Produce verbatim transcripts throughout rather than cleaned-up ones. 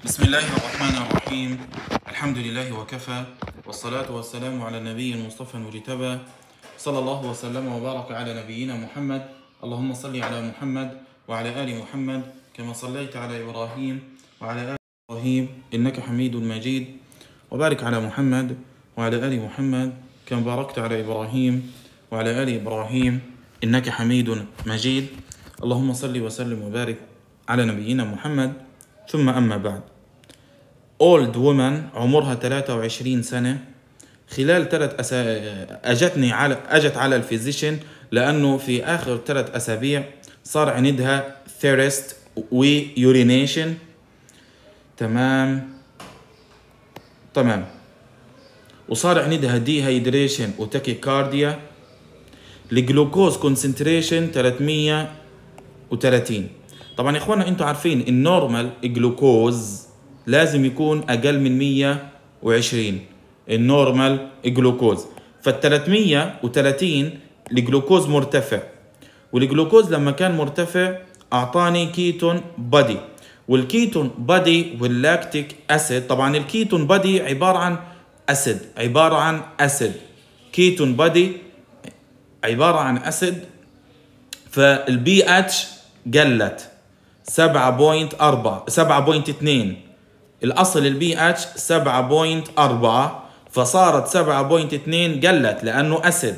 بسم الله الرحمن الرحيم. الحمد لله وكفى، والصلاة والسلام على النبي المصطفى المجتبى، صلى الله وسلم وبارك على نبينا محمد. اللهم صل على محمد وعلى آل محمد كما صليت على إبراهيم وعلى آل إبراهيم إنك حميد مجيد، وبارك على محمد وعلى آل محمد كما باركت على إبراهيم وعلى آل إبراهيم إنك حميد مجيد. اللهم صل وسلم وبارك على نبينا محمد. ثم أما بعد، old woman عمرها ثلاثة وعشرين سنة، خلال ثلاث أسا... أجتني على أجت على الفيزيشن لأنه في آخر ثلاث أسابيع صار عندها thirst ويورينيشن. تمام تمام وصار عندها ديهايدريشن وتاكيكارديا. الجلوكوز كونسنتريشن ثلاثمية وثلاثين. طبعا يا اخوانا انتوا عارفين النورمال جلوكوز لازم يكون اقل من مية وعشرين، النورمال جلوكوز. فال ثلاثمية وثلاثين الجلوكوز مرتفع، والجلوكوز لما كان مرتفع اعطاني كيتون بادي، والكيتون بادي واللاكتيك اسيد. طبعا الكيتون بادي عباره عن اسيد، عباره عن اسيد كيتون بادي عباره عن اسيد. فالبي اتش قلت سبعة بوينت أربعة سبعة بوينت اثنين، الأصل البي اتش سبعة بوينت أربعة، فصارت سبعة بوينت اثنين قلت لأنه أسيد.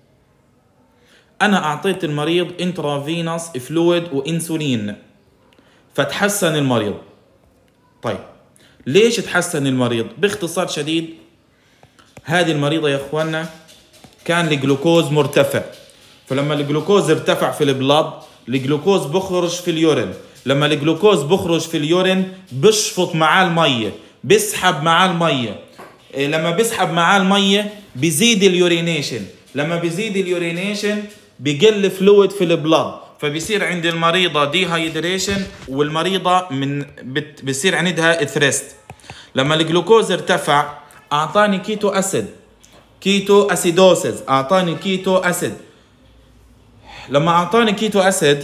أنا أعطيت المريض انترافينوس فلويد وإنسولين فتحسن المريض. طيب ليش تحسن المريض؟ باختصار شديد، هذه المريضة يا إخوانا كان الجلوكوز مرتفع، فلما الجلوكوز ارتفع في البلد الجلوكوز بخرج في اليورين، لما الجلوكوز بخرج في اليورين بشفط معاه المية، بسحب معاه المية، لما بسحب معاه المية بيزيد اليورينيشن، لما بيزيد اليورينيشن بيقل فلويد في البلد، فبيصير عند المريضة ديهايدريشن، والمريضة من بت بيصير عندها ثريست. لما الجلوكوز ارتفع اعطاني كيتو اسيد، كيتو اسيدوسيس، اعطاني كيتو اسيد. لما اعطاني كيتو اسيد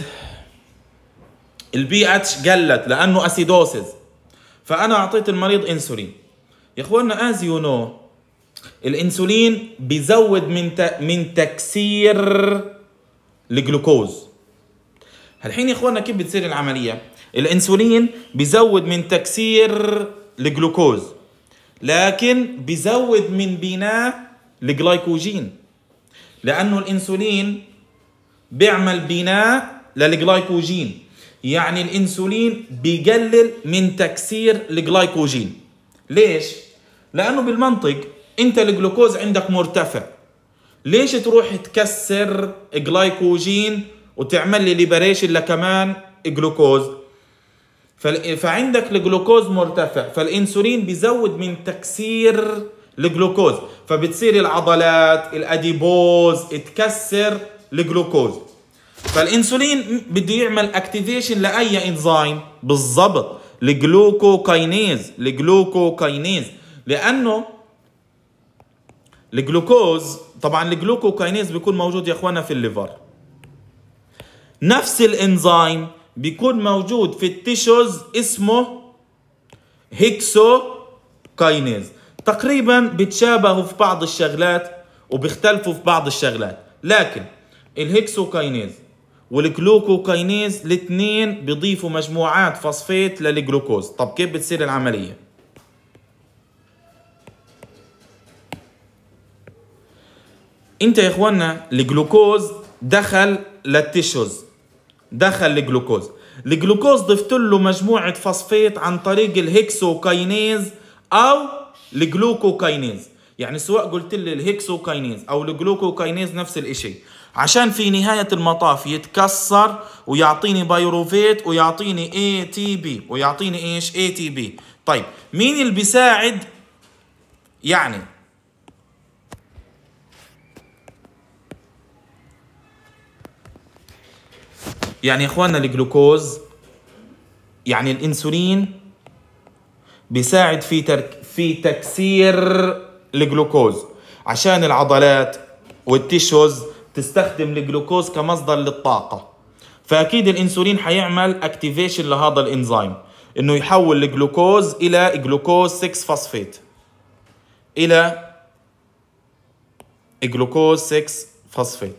البي اتش قلت لانه اسيدوسيس، فانا اعطيت المريض انسولين. يا اخوانا از يو نو الانسولين بيزود من من تكسير الجلوكوز. الحين يا اخوانا كيف بتصير العمليه؟ الانسولين بيزود من تكسير الجلوكوز، لكن بيزود من بناء الجلايكوجين، لانه الانسولين بيعمل بناء للجلايكوجين، يعني الانسولين بيقلل من تكسير الجلايكوجين. ليش؟ لانه بالمنطق انت الجلوكوز عندك مرتفع، ليش تروح تكسر جلايكوجين وتعمل لي ليبريشن لكمان جلوكوز؟ فعندك الجلوكوز مرتفع، فالانسولين بيزود من تكسير الجلوكوز، فبتصير العضلات الاديبوز تكسر الجلوكوز. فالانسولين بده يعمل اكتيفيشن لاي انزيم؟ بالضبط الجلوكوكاينيز، الجلوكوكاينيز، لانه الجلوكوز طبعا الجلوكوكاينيز بيكون موجود يا اخوانا في الليفر، نفس الانزيم بيكون موجود في التيشوز اسمه هيكسوكاينيز. تقريبا بيتشابهوا في بعض الشغلات وبيختلفوا في بعض الشغلات، لكن الهيكسوكاينيز والجلوكوكاينيز الاثنين بيضيفوا مجموعات فوسفات للجلوكوز. طب كيف بتصير العملية؟ انت يا اخوانا الجلوكوز دخل للتيشوز، دخل الجلوكوز، الجلوكوز ضفت له مجموعة فوسفات عن طريق الهيكسوكاينيز او الجلوكوكاينيز. يعني سواء قلت لي الهيكسوكاينيز او الجلوكوكاينيز نفس الاشي، عشان في نهاية المطاف يتكسر ويعطيني بايروفيت ويعطيني اي تي بي ويعطيني ايش؟ اي تي بي. طيب مين اللي بيساعد؟ يعني يعني يا اخوانا الجلوكوز، يعني الانسولين بيساعد في ترك في تكسير الجلوكوز عشان العضلات والتيشوز تستخدم الجلوكوز كمصدر للطاقة. فأكيد الانسولين حيعمل اكتيفيشن لهذا الانزيم. انه يحول الجلوكوز الى جلوكوز ستة فوسفات، الى جلوكوز ستة فوسفات.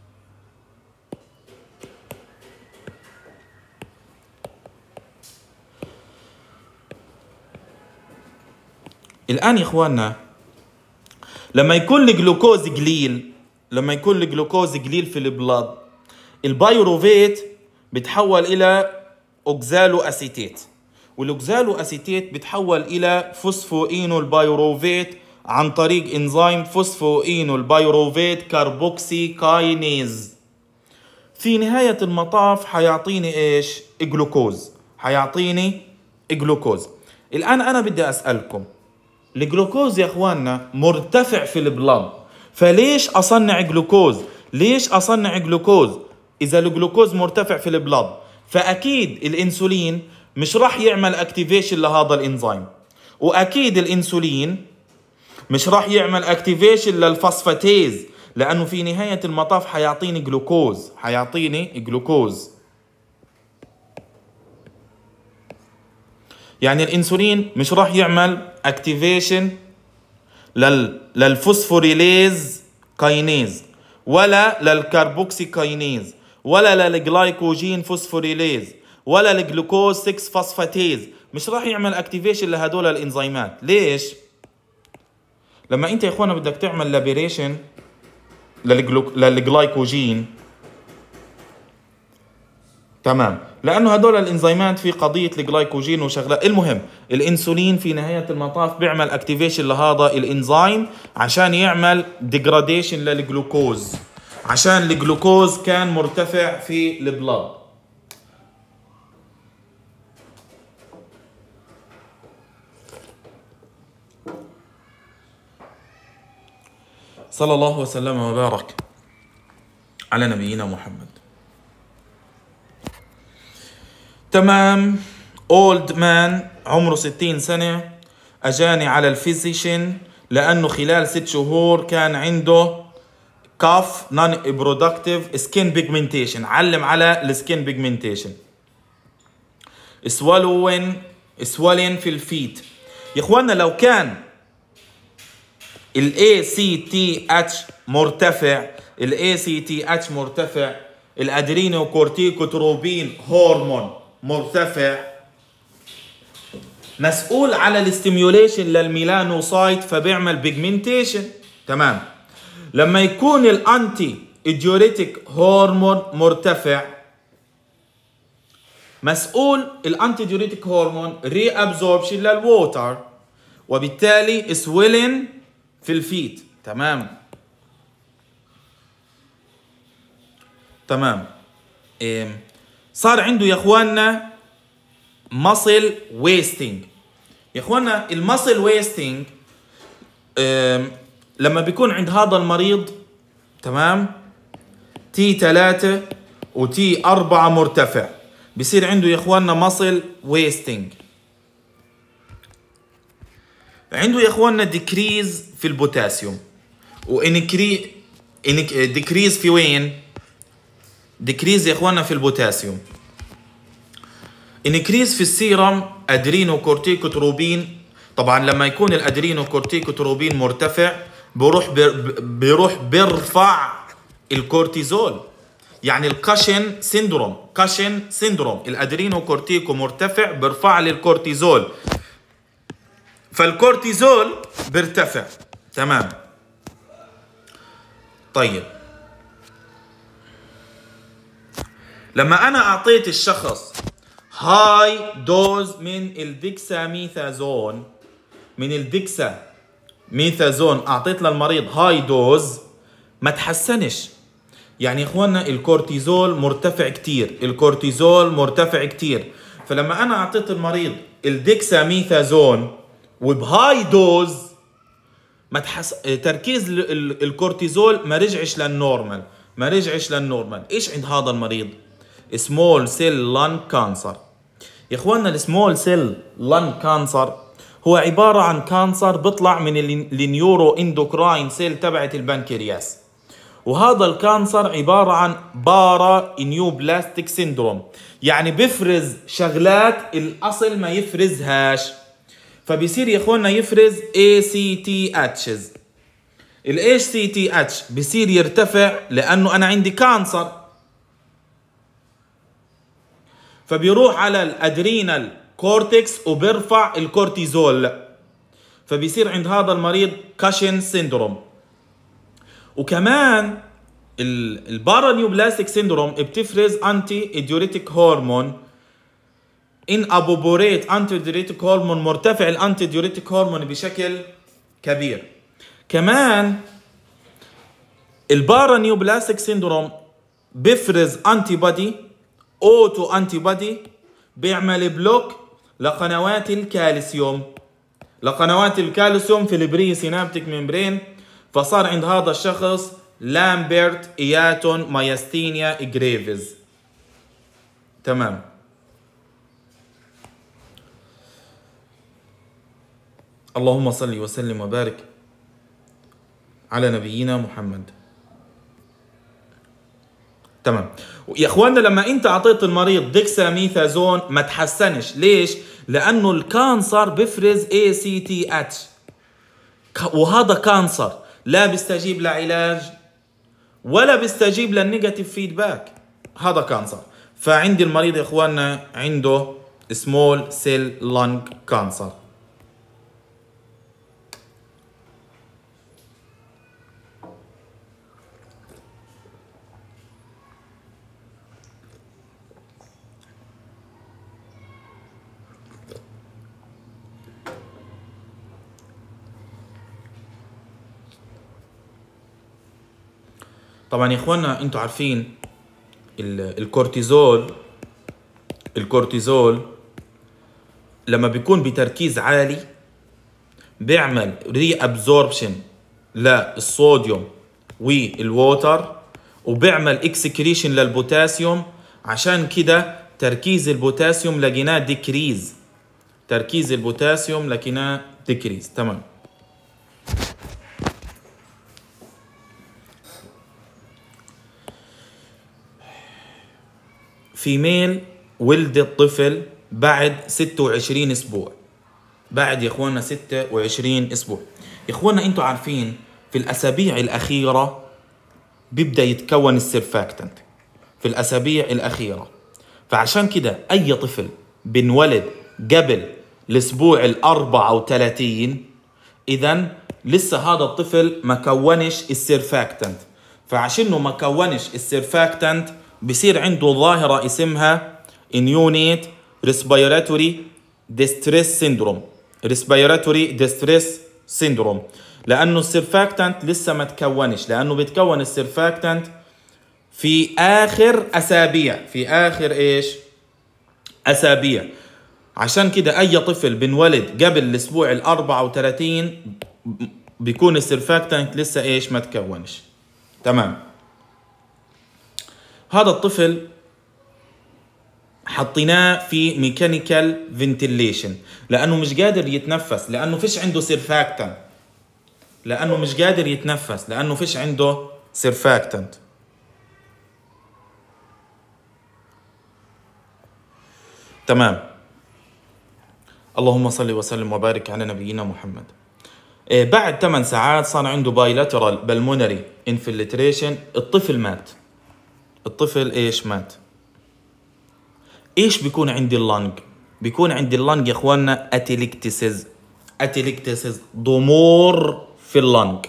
الآن يا إخواننا لما يكون الجلوكوز قليل، لما يكون الجلوكوز قليل في البلاد، البايروفيت بتحول إلى أوكزالو أسيتيت، والأوكزالو أسيتيت بتحول إلى فوسفوإينو البايروفيت عن طريق إنزيم فوسفوإينو البايروفيت كاربوكسي كاينيز. في نهاية المطاف حيعطيني إيش؟ جلوكوز، حيعطيني جلوكوز. الآن أنا بدي أسألكم، الجلوكوز يا اخواننا مرتفع في البلد، فليش اصنع جلوكوز؟ ليش اصنع جلوكوز اذا الجلوكوز مرتفع في البلد؟ فاكيد الانسولين مش راح يعمل اكتيفيشن لهذا الانزيم، واكيد الانسولين مش راح يعمل اكتيفيشن للفوسفاتيز، لانه في نهاية المطاف حيعطيني جلوكوز، حيعطيني جلوكوز. يعني الانسولين مش راح يعمل اكتيفيشن لل للفوسفوريليز كاينيز، ولا للكربوكسي كاينيز، ولا للجلايكوجين فوسفوريليز، ولا للجلوكوز ستة فوسفاتيز، مش راح يعمل اكتيفيشن لهدول الانزيمات. ليش؟ لما انت يا اخوانا بدك تعمل لابيريشن للجلايكوجين، تمام، لانه هدول الانزيمات في قضيه الجلايكوجين وشغلات. المهم الانسولين في نهايه المطاف بيعمل اكتيفيشن لهذا الانزيم عشان يعمل ديجراديشن للجلوكوز، عشان الجلوكوز كان مرتفع في البلاد. صلى الله وسلم وبارك على نبينا محمد. تمام. اولد مان عمره ستين سنة اجاني على الفيزيشن لانه خلال ست شهور كان عنده كاف نون برودكتيف سكين بيجمنتيشن، علم على السكين بيجمنتيشن، سوالوين سوالين في الفيت. يا اخوانا لو كان ال إيه سي تي إتش مرتفع، ال إيه سي تي إتش مرتفع، الادرينوكورتيكوتروبين هرمون مرتفع، مسؤول على الاستيميوليشن للميلانوسايت فبيعمل بيجمنتيشن. تمام. لما يكون الانتي ديوريتيك هرمون مرتفع، مسؤول الانتي ديوريتيك هرمون ري ابزوربشن للووتر، وبالتالي سويلن في الفيت. تمام تمام. إيه. صار عنده يا اخواننا ماسل ويستنج. يا اخواننا الماسل ويستنج إيه لما بيكون عند هذا المريض، تمام، تي ثلاثة وتي أربعة مرتفع، بصير عنده يا اخواننا ماسل ويستنج. عنده يا اخواننا ديكريز في البوتاسيوم، وانكري انك ديكريز في وين؟ ديكريز يا اخواننا في البوتاسيوم. انكريز في السيرم ادرينوكورتيكوتروبين. طبعا لما يكون الادرينوكورتيكوتروبين مرتفع بيروح بيروح بيرفع الكورتيزول، يعني الكاشن سيندروم. كاشن سيندروم، الادرينوكورتيكو مرتفع بيرفع لي الكورتيزول، فالكورتيزول بيرتفع. تمام. طيب لما انا اعطيت الشخص هاي دوز من الديكساميثازون، من الديكساميثازون اعطيت للمريض هاي دوز، ما تحسنش. يعني يا اخوانا الكورتيزول مرتفع كتير، الكورتيزول مرتفع كتير. فلما انا اعطيت المريض الديكساميثازون وبهاي دوز، ما تحس... تركيز الكورتيزول ما رجعش للنورمال، ما رجعش للنورمال. ايش عند هذا المريض؟ سمول سيل لان كانسر. يا اخوانا السمول سيل لان كانسر هو عبارة عن كانسر بيطلع من النيورو اندوكراين سيل تبعت البنكرياس، وهذا الكانسر عبارة عن بارا نيوبلاستيك سيندروم، يعني بفرز شغلات الأصل ما يفرزهاش. فبيصير يا اخوانا يفرز إيه سي تي إتشز. ال إيه سي تي إتش بيصير يرتفع لأنه أنا عندي كانسر، فبيروح على الأدرينال كورتكس وبيرفع الكورتيزول، فبيصير عند هذا المريض كاشن سيندروم. وكمان البارانيوبلاستيك سيندروم بتفرز انتي ايديوريتيك هرمون، ان ابوبوريت انتي ديوريتيك هرمون مرتفع الانتي ديوريتيك هرمون بشكل كبير. كمان البارانيوبلاستيك سيندروم بفرز انتي بودي اوتو انتي بودي بيعمل بلوك لقنوات الكالسيوم لقنوات الكالسيوم في البري سينابتيك ممبرين، فصار عند هذا الشخص لامبرت اياتون مايستينيا جريفز. تمام. اللهم صل وسلم وبارك على نبينا محمد. تمام يا اخوانا، لما انت اعطيت المريض ديكساميثازون ما تحسنش. ليش؟ لانه الكانسر بفرز إيه سي تي إتش، وهذا كانسر لا بيستجيب لعلاج ولا بيستجيب للنيجاتيف فيدباك، هذا كانسر. فعندي المريض يا اخوانا عنده سمول سيل لانج كانسر. طبعا يا اخوانا انتوا عارفين الكورتيزول الكورتيزول لما بيكون بتركيز عالي بيعمل ري ابزوربشن للصوديوم والووتر، وبيعمل اكسكريشن للبوتاسيوم. عشان كده تركيز البوتاسيوم لقيناه ديكريز تركيز البوتاسيوم لقيناه ديكريز. تمام. فيميل ولدت طفل بعد ستة وعشرين اسبوع. بعد يا اخوانا ستة وعشرين اسبوع. يا اخوانا انتوا عارفين في الاسابيع الاخيره بيبدا يتكون السيرفاكتنت في الاسابيع الاخيره، فعشان كده اي طفل بنولد قبل الاسبوع الأربعة وثلاثين اذا لسه هذا الطفل ما كونش السيرفاكتنت، فعشانه ما كونش السيرفاكتنت بصير عنده ظاهرة اسمها Unit Respiratory Distress Syndrome Respiratory Distress Syndrome لأنه السيرفاكتنت لسه ما تكونش، لأنه بيتكون السيرفاكتنت في آخر أسابيع في آخر إيش؟ أسابيع. عشان كده أي طفل بنولد قبل الأسبوع الأربعة وثلاثين بيكون السيرفاكتنت لسه إيش؟ ما تكونش. تمام. هذا الطفل حطيناه في ميكانيكال فنتيليشن لانه مش قادر يتنفس، لانه فيش عنده سيرفاكتنت لانه مش قادر يتنفس لانه فيش عنده سيرفاكتنت. تمام. اللهم صل وسلم وبارك على نبينا محمد. بعد ثمان ساعات صار عنده بايلاترال بالمونري انفلتريشن. الطفل مات. الطفل ايش؟ مات. ايش بيكون عندي اللنج؟ بيكون عندي اللنج يا اخواننا اتيليكتسز اتيليكتسز ضمور في اللنج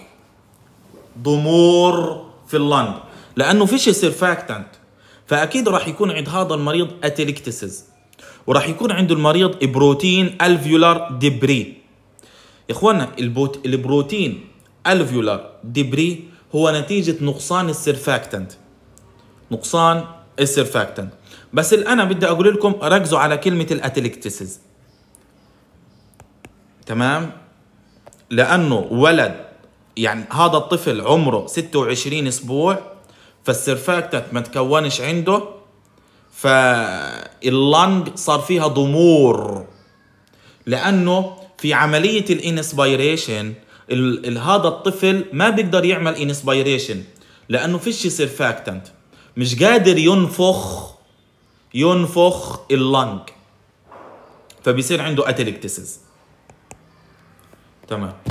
ضمور في اللنج لانه فيش سيرفاكتنت، فاكيد راح يكون عند هذا المريض اتيليكتسز، وراح يكون عنده المريض بروتين الفيولار ديبري. يا اخواننا البوت... البروتين الفيولار ديبري هو نتيجة نقصان السيرفاكتنت نقصان السيرفاكتنت. بس الان بدي اقول لكم ركزوا على كلمه الاتيليكتسز. تمام. لانه ولد يعني هذا الطفل عمره ستة وعشرين اسبوع، فالسيرفاكتنت ما تكونش عنده، فاللنج صار فيها ضمور، لانه في عمليه الانسبيريشن هذا الطفل ما بيقدر يعمل انسبيريشن لانه فيش سيرفاكتنت، مش قادر ينفخ ينفخ اللنج، فبيصير عنده اتلكتسز. تمام.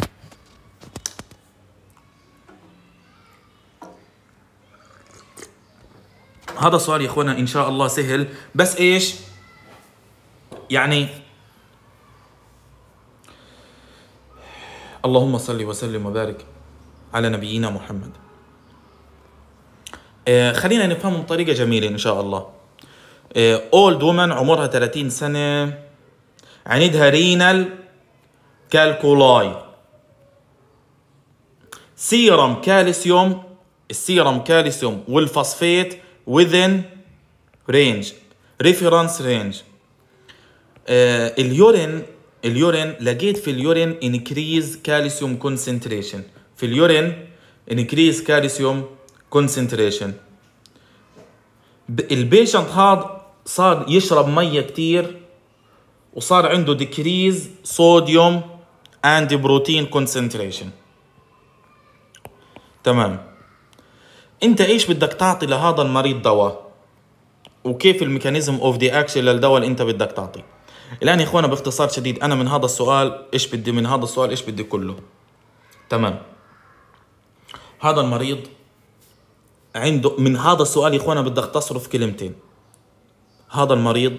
هذا السؤال يا اخوانا ان شاء الله سهل، بس ايش يعني؟ اللهم صل وسلم وبارك على نبينا محمد. آه خلينا نفهمه بطريقه جميله ان شاء الله. اولد وومن عمرها ثلاثين سنه، عندها رينال كالكولاي، سيرم كالسيوم، السيرم كالسيوم والفوسفات within range reference range. آه اليورين اليورين لقيت في اليورين increase calcium concentration، في اليورين increase calcium concentration. البيشنت هذا صار يشرب مية كتير وصار عنده decrease sodium and protein concentration. تمام. انت ايش بدك تعطي لهذا المريض دواء، وكيف الميكانيزم اوف ذا اكشن للدواء اللي انت بدك تعطيه؟ الان يا اخوانا باختصار شديد انا من هذا السؤال ايش بدي من هذا السؤال ايش بدي كله. تمام. هذا المريض عنده من هذا السؤال يا اخوانا بدي اختصره في كلمتين. هذا المريض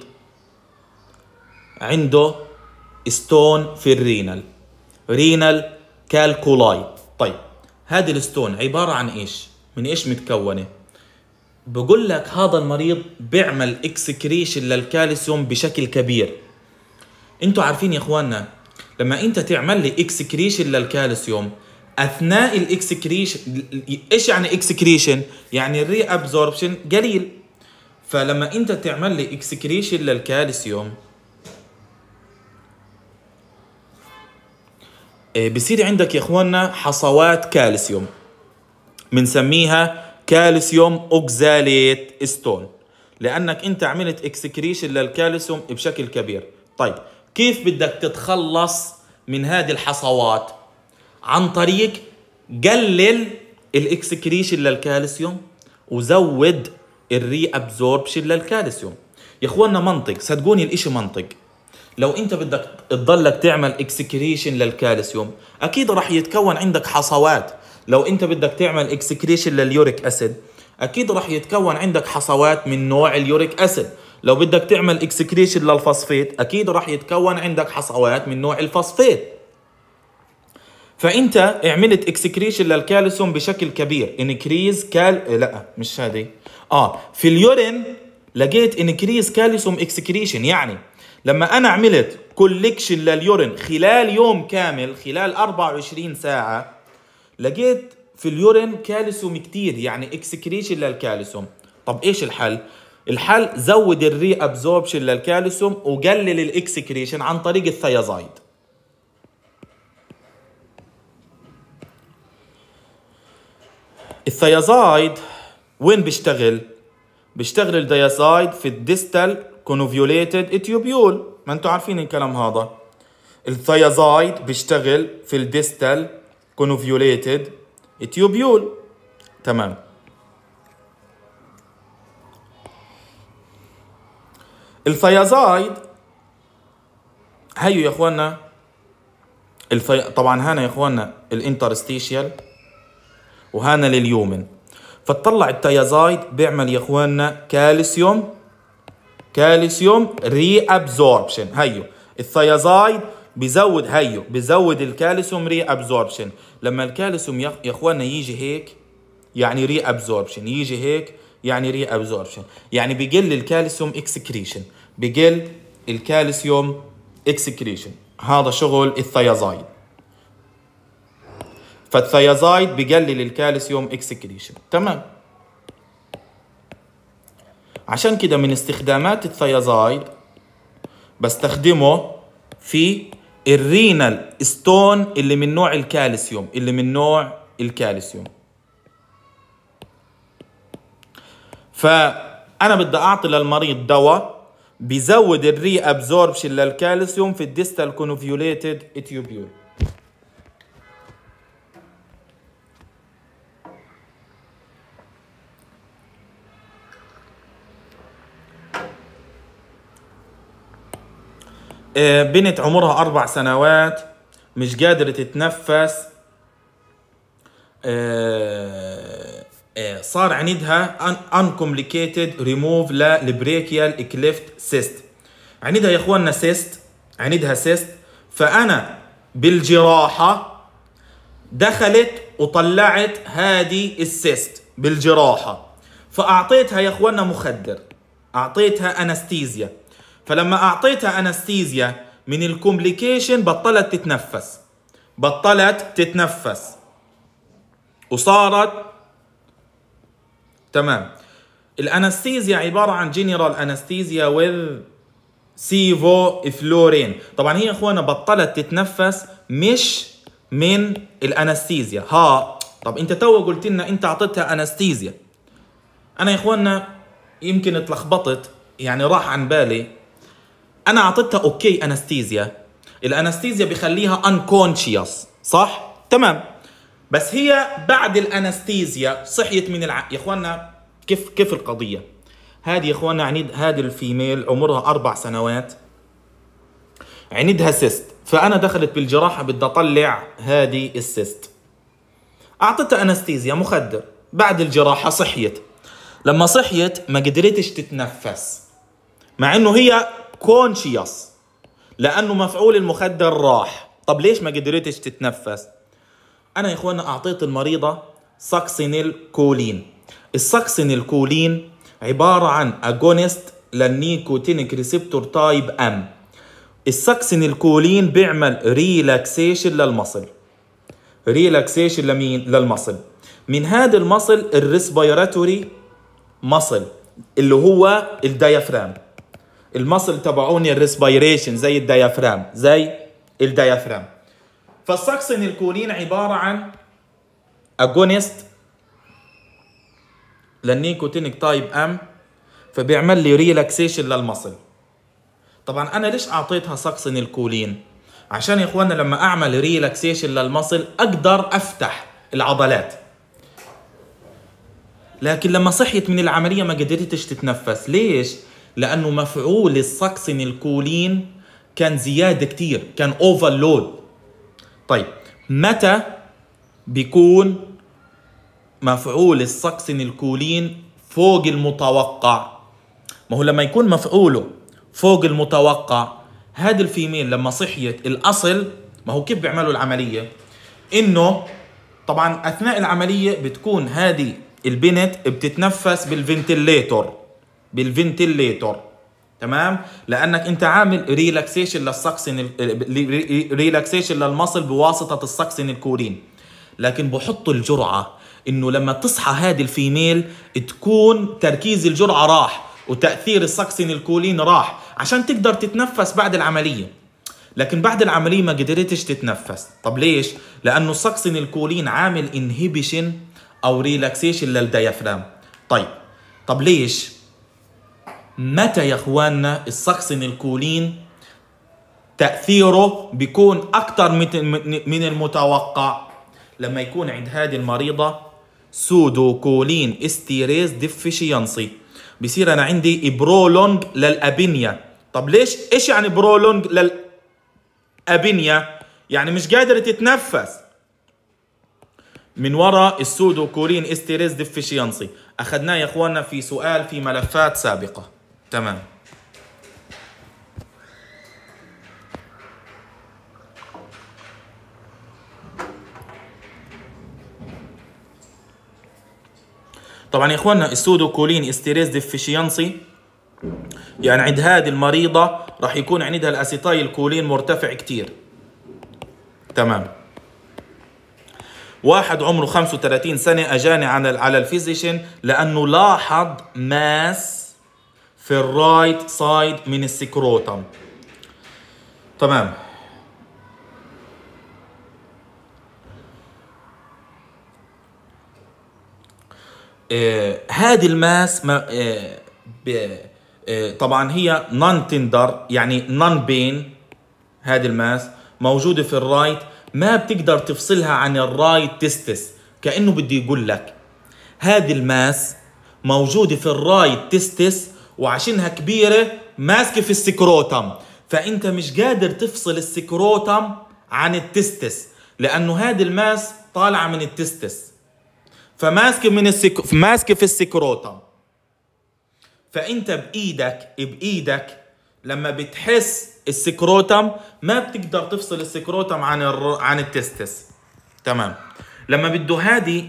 عنده ستون في الرينال، رينال كالكولاي. طيب هذه الستون عبارة عن ايش؟ من ايش متكونة؟ بقول لك هذا المريض بيعمل اكسكريشن للكالسيوم بشكل كبير. انتوا عارفين يا اخواننا لما انت تعمل لي اكسكريشن للكالسيوم اثناء الاكسكريشن، ايش يعني اكسكريشن؟ يعني الري ابزوربشن قليل. فلما انت تعمل لي اكسكريشن للكالسيوم بصير عندك يا اخواننا حصوات كالسيوم بنسميها كالسيوم اوكزاليت ستون، لانك انت عملت اكسكريشن للكالسيوم بشكل كبير. طيب كيف بدك تتخلص من هذه الحصوات؟ عن طريق قلل الاكسكريشن للكالسيوم وزود الري ابزوربشن للكالسيوم. يا اخواننا منطق، صدقوني الاشي منطق. لو انت بدك تضلك تعمل اكسكريشن للكالسيوم اكيد راح يتكون عندك حصوات. لو انت بدك تعمل اكسكريشن لليوريك اسيد اكيد راح يتكون عندك حصوات من نوع اليوريك اسيد. لو بدك تعمل اكسكريشن للفوسفات اكيد راح يتكون عندك حصوات من نوع الفوسفات. فانت عملت اكسكريشن للكالسيوم بشكل كبير، انكريز كال لا مش هذه اه في اليورين لقيت انكريز كالسيوم اكسكريشن. يعني لما انا عملت كولكشن لليورين خلال يوم كامل، خلال أربعة وعشرين ساعة، لقيت في اليورين كالسيوم كتير، يعني اكسكريشن للكالسيوم. طب ايش الحل؟ الحل زود الري ابزوربشن للكالسيوم وقلل الاكسكريشن عن طريق الثيازايد. الثيازايد وين بيشتغل؟ بيشتغل الديازايد في الديستال كونوفيوليتد اتيوبيول، ما انتم عارفين الكلام هذا. الثيازايد بيشتغل في الديستال كونوفيوليتد اتيوبيول. تمام. الثيازايد هيو يا اخوانا الثي... طبعا هنا يا اخوانا الانترستيشيال وهنا لليومن. فتطلع الثيازايد بيعمل يا اخوانا كالسيوم كالسيوم ري ابزوربشن. هيو الثيازايد بيزود هيو بيزود الكالسيوم ري ابزوربشن. لما الكالسيوم يا اخوانا يجي هيك يعني ري ابزوربشن، يجي هيك يعني ري ابزوربشن، يعني بيقل الكالسيوم اكسكريشن، بيقل الكالسيوم اكسكريشن. هذا شغل الثيازايد. فالثيازايد بيقلل الكالسيوم اكسكريشن. تمام. عشان كده من استخدامات الثيازايد بستخدمه في الرينال ستون اللي من نوع الكالسيوم، اللي من نوع الكالسيوم. فأنا بدي أعطي للمريض دواء بيزود الري أبزوربشن للكالسيوم في الديستال كونوفيوليتد اتيوبيول. بنت عمرها أربع سنوات مش قادرة تتنفس. صار عندها uncomplicated remove للبريكيال كليفت سيست. عندها يا اخواننا سيست، عندها سيست. فأنا بالجراحة دخلت وطلعت هذه السيست بالجراحة، فأعطيتها يا اخواننا مخدر، أعطيتها أنستيزيا. فلما أعطيتها أنستيزيا من الكومبليكيشن بطلت تتنفس، بطلت تتنفس وصارت تمام. الأنستيزيا عبارة عن جنرال أنستيزيا with سيفو فلورين. طبعا هي يا اخوانا بطلت تتنفس مش من الأنستيزيا. ها طب انت تو قلت لنا انت اعطيتها أنستيزيا. انا يا اخوانا يمكن اتلخبطت، يعني راح عن بالي. انا اعطيتها اوكي انستيزيا، الانستيزيا بخليها انكونشيوس صح؟ تمام. بس هي بعد الانستيزيا صحيت من الع... يا اخوانا كيف كيف القضيه هذه يا اخوانا؟ عند هذه الفيميل عمرها اربع سنوات عندها سيست، فانا دخلت بالجراحه بدي اطلع هذه السيست. اعطيتها انستيزيا مخدر، بعد الجراحه صحيت. لما صحيت ما قدرتش تتنفس مع انه هي كونشيوس لانه مفعول المخدر راح. طب ليش ما قدرتش تتنفس؟ انا يا اخوانا اعطيت المريضه ساكسينيل كولين. الساكسينيل كولين عباره عن اجونست للنيكوتينيك ريسبتور تايب ام. الساكسينيل كولين بيعمل ريلاكسيشن للمصل، ريلاكسيشن لمين؟ للمصل. من هذا المصل الريسبيراتوري مصل اللي هو الديافرام، المصل تبعوني الريسبيريشن زي الديافرام، زي الديافرام. فالساكسينيل كولين عباره عن اجونست للنيكوتينيك تايب ام، فبيعمل لي ريلاكسيشن للمصل. طبعا انا ليش اعطيتها ساكسينيل كولين؟ عشان يا اخوانا لما اعمل ريلاكسيشن للمصل اقدر افتح العضلات. لكن لما صحيت من العمليه ما قدرتش تتنفس. ليش؟ لانه مفعول الساكسينيل كولين كان زياده كتير، كان اوفرلود. طيب متى بيكون مفعول الساكسينيل كولين فوق المتوقع؟ ما هو لما يكون مفعوله فوق المتوقع، هذا الفيميل لما صحيت الاصل، ما هو كيف بيعملوا العمليه؟ انه طبعا اثناء العمليه بتكون هذه البنت بتتنفس بالفنتليتور، بالفنتليتور تمام، لانك انت عامل ريلاكسيشن للساكسين، ريلاكسيشن للمصل بواسطه الساكسين الكولين. لكن بحطوا الجرعه انه لما تصحى هذه الفيميل تكون تركيز الجرعه راح وتاثير الساكسين الكولين راح عشان تقدر تتنفس بعد العمليه. لكن بعد العمليه ما قدرتش تتنفس. طب ليش؟ لانه الساكسين الكولين عامل انهبيشن او ريلاكسيشن للديافرام. طيب طب ليش؟ متى يا اخواننا الساكسين الكولين تاثيره بيكون اكثر من المتوقع؟ لما يكون عند هذه المريضه سودو كولين استيريز ديفيشينسي، بصير انا عندي برولونج للابينيا. طب ليش؟ ايش يعني برولونج للابينيا؟ يعني مش قادره تتنفس من وراء السودو كولين استيريز ديفيشينسي. اخذناه يا اخواننا في سؤال في ملفات سابقه. تمام. طبعا يا اخواننا السودو كولين استيريز ديفيشينسي يعني عند هذه المريضه راح يكون عندها الاسيتايل كولين مرتفع كتير. تمام. واحد عمره خمسة وثلاثين سنه اجاني على على الفيزيشن لانه لاحظ ماس في الرايت سايد من السكروتم. تمام. آه هذه الماس ما آه آه طبعا هي نون تندر يعني نون بين. هذه الماس موجوده في الرايت، ما بتقدر تفصلها عن الرايت تستس. كأنه بدي يقول لك هذه الماس موجوده في الرايت تستس وعشانها كبيره ماسكه في السكروتم، فانت مش قادر تفصل السكروتم عن التستس، لانه هذه الماس طالعه من التستس، فماسكه من السك... ماسكه في السكروتم. فانت بايدك بايدك لما بتحس السكروتم ما بتقدر تفصل السكروتم عن الر... عن التستس. تمام. لما بده هذه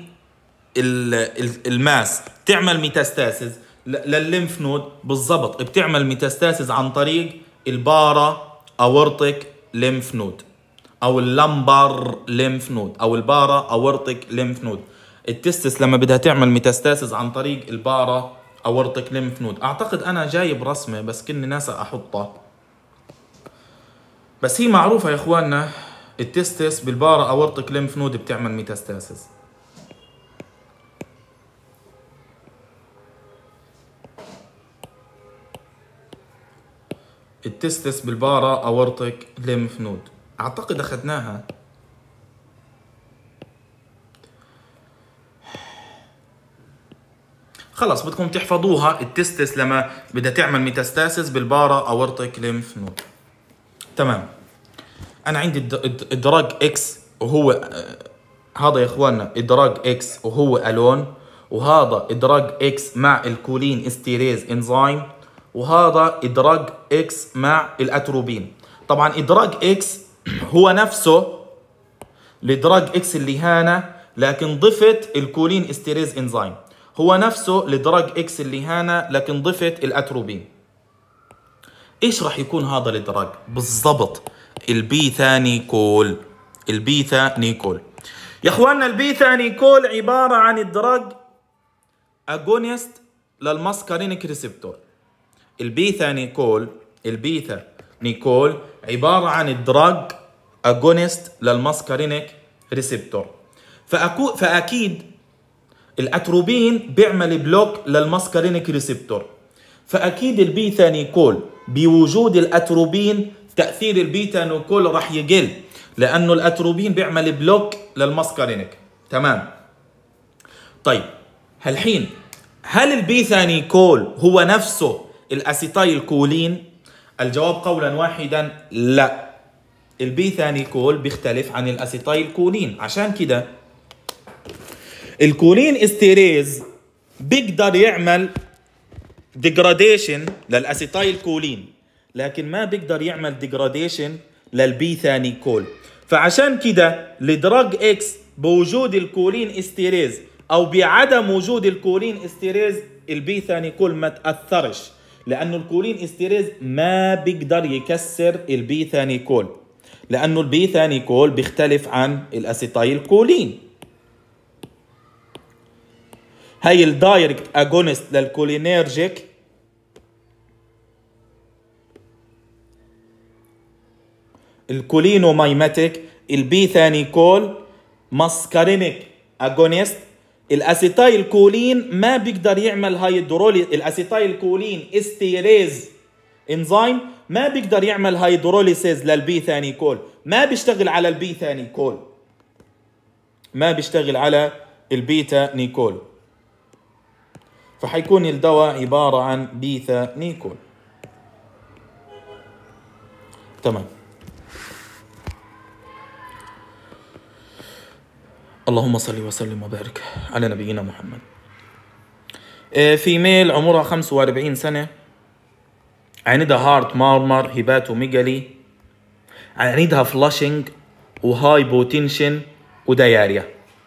الماس تعمل ميتاستاسيس للليمف نود بالضبط، بتعمل ميتاستاسيس عن طريق البارا اورتيك ليمف نود او اللمبر ليمف نود او البارا اورتيك ليمف نود. التستس لما بدها تعمل ميتاستاسيس عن طريق البارا اورتيك ليمف نود. اعتقد انا جايب رسمه بس كني ناسا احطها، بس هي معروفه يا اخواننا، التستس بالبارا اورتيك ليمف نود بتعمل ميتاستاسيس. التستس بالبارا اورتيك ليمف نود اعتقد اخذناها. خلص بدكم تحفظوها. التستس لما بدها تعمل ميتاستاسيس بالبارا اورتيك ليمف نود. تمام. انا عندي الدراج اكس وهو هذا يا اخواننا الدراج اكس وهو الون، وهذا الدراج اكس مع الكولين استيريز انزيم، وهذا ادراج اكس مع الاتروبين. طبعا ادراج اكس هو نفسه الادراج اكس اللي هانا، لكن ضفت الكولين استيريز انزيم. هو نفسه الادراج اكس اللي هانا، لكن ضفت الاتروبين. ايش راح يكون هذا الادراج بالضبط؟ البيثانيكول. البيثانيكول يا اخواننا، البيثانيكول عباره عن ادراج اجونست للماسكارينيك ريسبتور. البيثانيكول البيثانيكول عبارة عن الدراج اجونست للماسكارينيك ريسبتور. فأكو فأكيد الأتروبين بيعمل بلوك للماسكارينيك ريسبتور، فأكيد البيثانيكول بوجود الأتروبين تأثير البيثانيكول راح يقل، لأنه الأتروبين بيعمل بلوك للماسكارينيك. تمام. طيب هالحين هل البيثانيكول هو نفسه الاسيتايل كولين؟ الجواب قولا واحدا لا. البيثانيكول بيختلف عن الاسيتايل كولين. عشان كده الكولين استيريز بيقدر يعمل ديجراديشن للاسيتايل كولين، لكن ما بيقدر يعمل ديجراديشن للبيثانيكول. فعشان كده الدراج اكس بوجود الكولين استيريز او بعدم وجود الكولين استيريز البيثانيكول ما تاثرش، لانه الكولين استيريز ما بيقدر يكسر البيثانيكول، لانه البيثانيكول بيختلف عن الاسيتايل كولين. هاي الدايركت اجونست للكولينيرجيك الكولينومايماتيك، البيثانيكول ماسكارينيك اجونست. الاسيتايل كولين ما بيقدر يعمل هيدرولي، الاسيتايل كولين استيريز انزيم ما بيقدر يعمل هيدروليسيز للبيثانيكول، ما بيشتغل على البيثانيكول، ما بيشتغل على البيثانيكول. فحيكون الدواء عبارة عن بيثانيكول. تمام. اللهم صل وسلم وبارك على نبينا محمد. فيميل عمرها خمسة وأربعين سنة، عندها هارت مارمر، هيباتوميجالي، عندها فلاشنج وهاي بوتنشن ودياريا.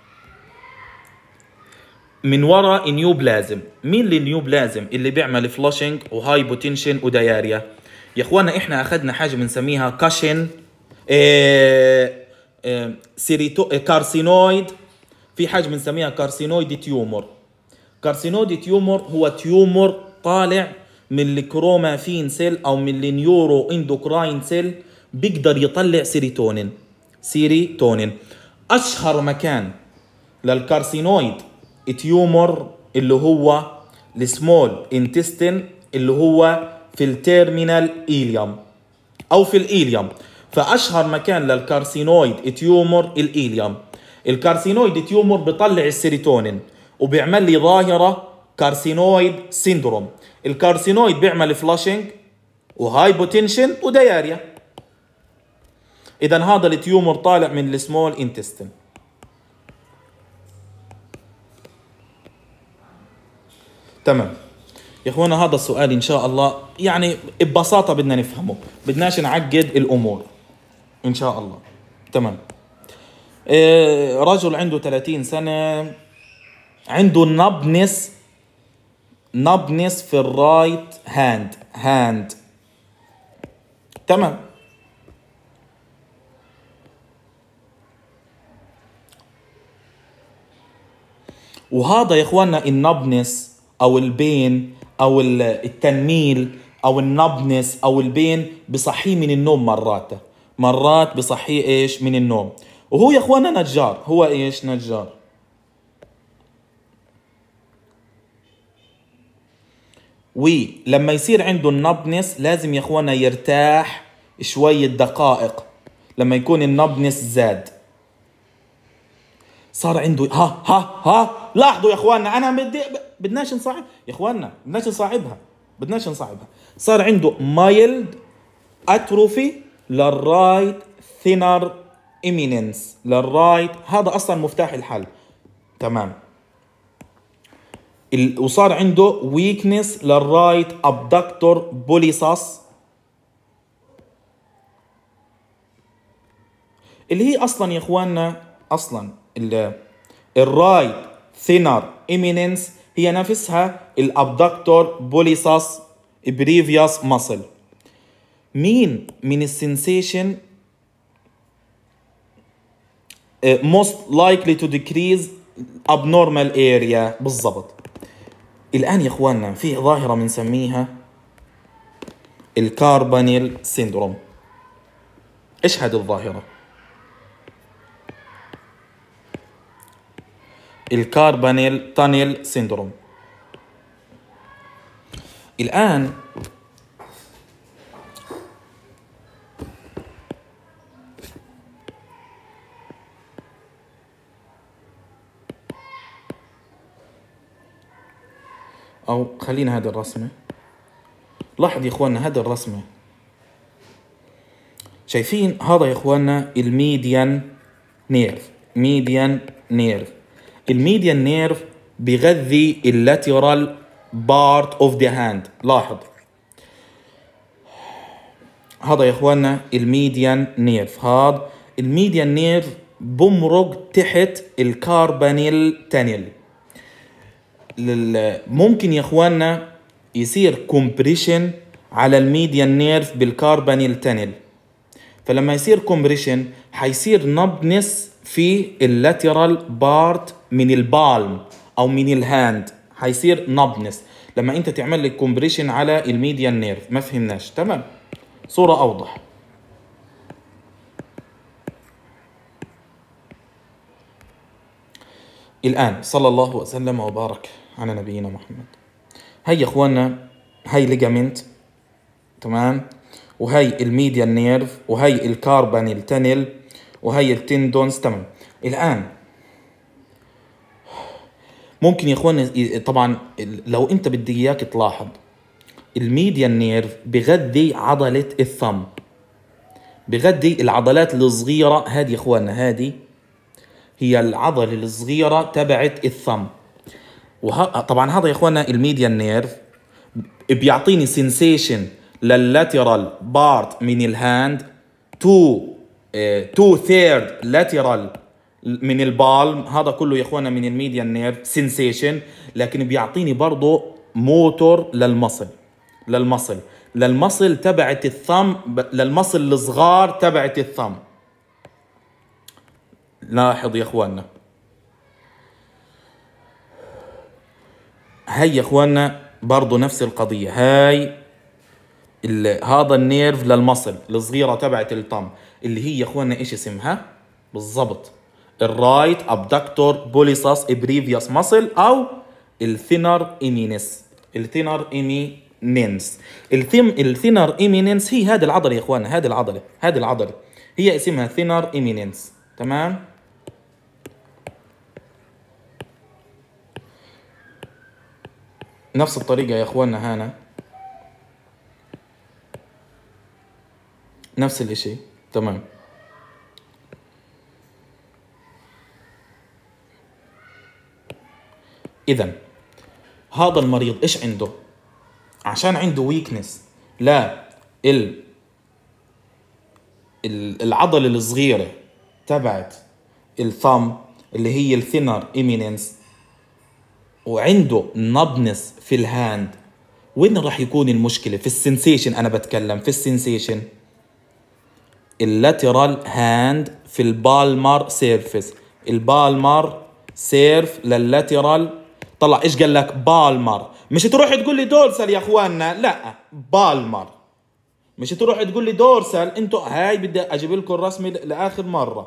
من وراء نيوبلازم. مين اللي نيوبلازم اللي بيعمل فلاشنج وهاي بوتنشن ودياريا؟ يا اخوانا احنا اخذنا حاجه بنسميها كاشن اه اه سيريتو كارسينويد. في حاجه بنسميها كارسينويد تيومر. كارسينويد تيومر هو تيومر طالع من الكرومافين سيل او من النيورو اندوكراين سيل، بيقدر يطلع سيروتونين. سيروتونين اشهر مكان للكارسينويد تيومر اللي هو السمول انتستين، اللي هو في التيرمينال إيليوم او في الإيليوم. فاشهر مكان للكارسينويد تيومر الإيليوم. الكارسينويد تيومر بيطلع السيروتونين وبيعمل لي ظاهره كارسينويد سيندروم. الكارسينويد بيعمل فلاشنج وهايبوتنشن ودياريا. اذا هذا التيومر طالع من السمول انتستين. تمام يا اخوانا، هذا السؤال ان شاء الله يعني ببساطه بدنا نفهمه، بدناش نعقد الامور ان شاء الله. تمام. إيه، رجل عنده ثلاثين سنه، عنده نبنس نبنس في الرايت هاند هاند تمام. وهذا يا اخوانا النبنس او البين او التنميل او النبنس او البين بصحيه من النوم، مرات مرات بصحيه ايش من النوم. وهو يا اخوانا نجار، هو ايش نجار. ولما يصير عنده النبنس لازم يا اخوانا يرتاح شوية دقائق لما يكون النبنس زاد. صار عنده ها ها ها لاحظوا يا اخوانا، انا بدي بدناش نصعب يا اخوانا، بدناش نصعبها بدناش نصعبها. صار عنده مايلد اتروفي للرايت ثينر ايميننس للرايت، هذا اصلا مفتاح الحل. تمام. وصار عنده ويكنس للرايت ابدكتور بوليساس، اللي هي اصلا يا اخواننا اصلا الرايت ثينر ايميننس هي نفسها الابدكتور بوليساس بريفيوس ماسل. مين من السنسيشن most likely to decrease abnormal area بالضبط. الآن يا إخواننا في ظاهرة بنسميها الكاربانيل سيندروم. إيش هذه الظاهرة؟ الكاربانيل تانيل سيندروم. الآن أو خلينا هذه الرسمة. لاحظ يا إخواننا هذه الرسمة، شايفين هذا يا إخواننا الميديان نيرف. ميديان نيرف الميديان نيرف بغذي اللاترال بارت اوف ذا هاند. لاحظ هذا يا إخواننا الميديان نيرف، هذا الميديان نيرف بمرق تحت الكاربانيل تانيل. ممكن يا اخواننا يصير كومبريشن على الميديان نيرف بالكاربانيل تانيل، فلما يصير كومبريشن حيصير نبنس في اللاترال بارت من البالم او من الهاند، حيصير نبنس لما انت تعمل لك كومبريشن على الميديان نيرف. ما فهمناش؟ تمام، صورة اوضح. الآن صلى الله وسلم وبارك على نبينا محمد. هاي يا اخوانا هاي ليجامنت، تمام، وهي الميديان نيرف، وهي الكاربانيل تانيل، وهي التندونز. تمام. الآن ممكن يا اخوانا طبعا لو انت بدي اياك تلاحظ الميديان نيرف بغذي عضلة الثم، بغذي العضلات الصغيرة. هذه يا اخوانا هذه هي العضلة الصغيرة تبعت الثم. وه... طبعا هذا يا اخوانا الميديان نيرف بيعطيني سنسيشن لللاترال بارت من الهاند، تو تو ثيرد لاترال من البالم. هذا كله يا اخوانا من الميديان نيرف سنسيشن، لكن بيعطيني برضه موتور للمصل للمصل للمصل تبعت الثم، للمصل الصغار تبعت الثم. لاحظ يا اخوانا هاي يا اخوانا برضو نفس القضية. هاي هذا النيرف للمصل الصغيرة تبعت الطم، اللي هي يا اخوانا ايش اسمها بالضبط؟ الرايت ابدكتور بوليساس بريفيوس ماسل او الثينر ايمينس. الثينر ايميننس الثيم الثينر ايميننس هي هذه العضلة يا اخوانا، هذه العضلة هذه العضلة هي اسمها ثينر ايميننس. تمام. نفس الطريقة يا اخواننا هنا نفس الاشي. تمام. اذا هذا المريض ايش عنده؟ عشان عنده ويكنس لا ال العضله الصغيره تبعت الثumb اللي هي الثينر ايميننس، وعنده نبنس في الهاند. وين راح يكون المشكله؟ في السنسيشن. انا بتكلم في السنسيشن. اللاترال هاند في البالمر سيرفيس. البالمر سيرف لللاترال. طلع ايش قال لك؟ بالمر. مش تروح تقول لي دورسال يا اخواننا، لا بالمر. مش تروح تقول لي دورسال. انتوا هاي بدي اجيب لكم الرسمه لاخر مره.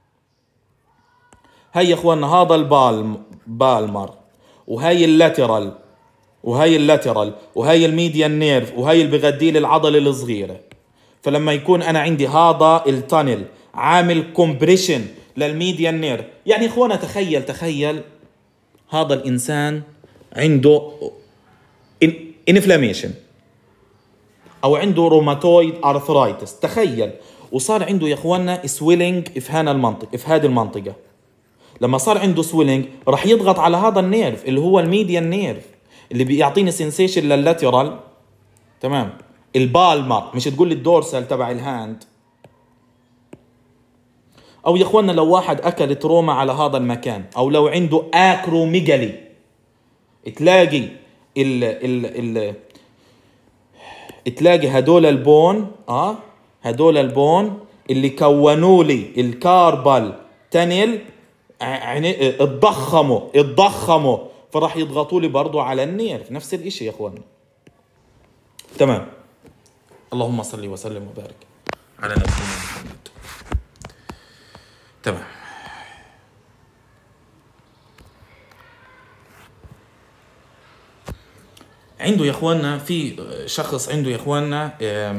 هاي يا اخواننا هذا البالم بالمر، وهاي اللاترال، وهاي اللاترال، وهاي الميديان نيرف، وهاي اللي بغدي لي العضله الصغيره. فلما يكون انا عندي هذا التانل عامل كومبريشن للميديان نيرف، يعني اخوانا تخيل تخيل هذا الانسان عنده انفلاميشن او عنده روماتويد ارثرايتس، تخيل، وصار عنده يا اخواننا سويلنج في هنا المنطقه، في هذه المنطقه. لما صار عنده سويلنج راح يضغط على هذا النيرف اللي هو الميديان نيرف اللي بيعطيني سنسيشن لللاترال. تمام. البالمر، مش تقول لي الدورسال تبع الهاند. او يا اخوانا لو واحد اكل تروما على هذا المكان، او لو عنده اكروميجالي، تلاقي ال ال ال تلاقي هدول البون اه هدول البون اللي كونوا لي الكاربال تانل يعني اتضخموا اتضخموا فراح يضغطوا لي برضه على النيرف. نفس الاشي يا اخوانا. تمام. اللهم صل وسلم وبارك على نبينا محمد. تمام. عنده يا اخواننا في شخص عنده يا اخواننا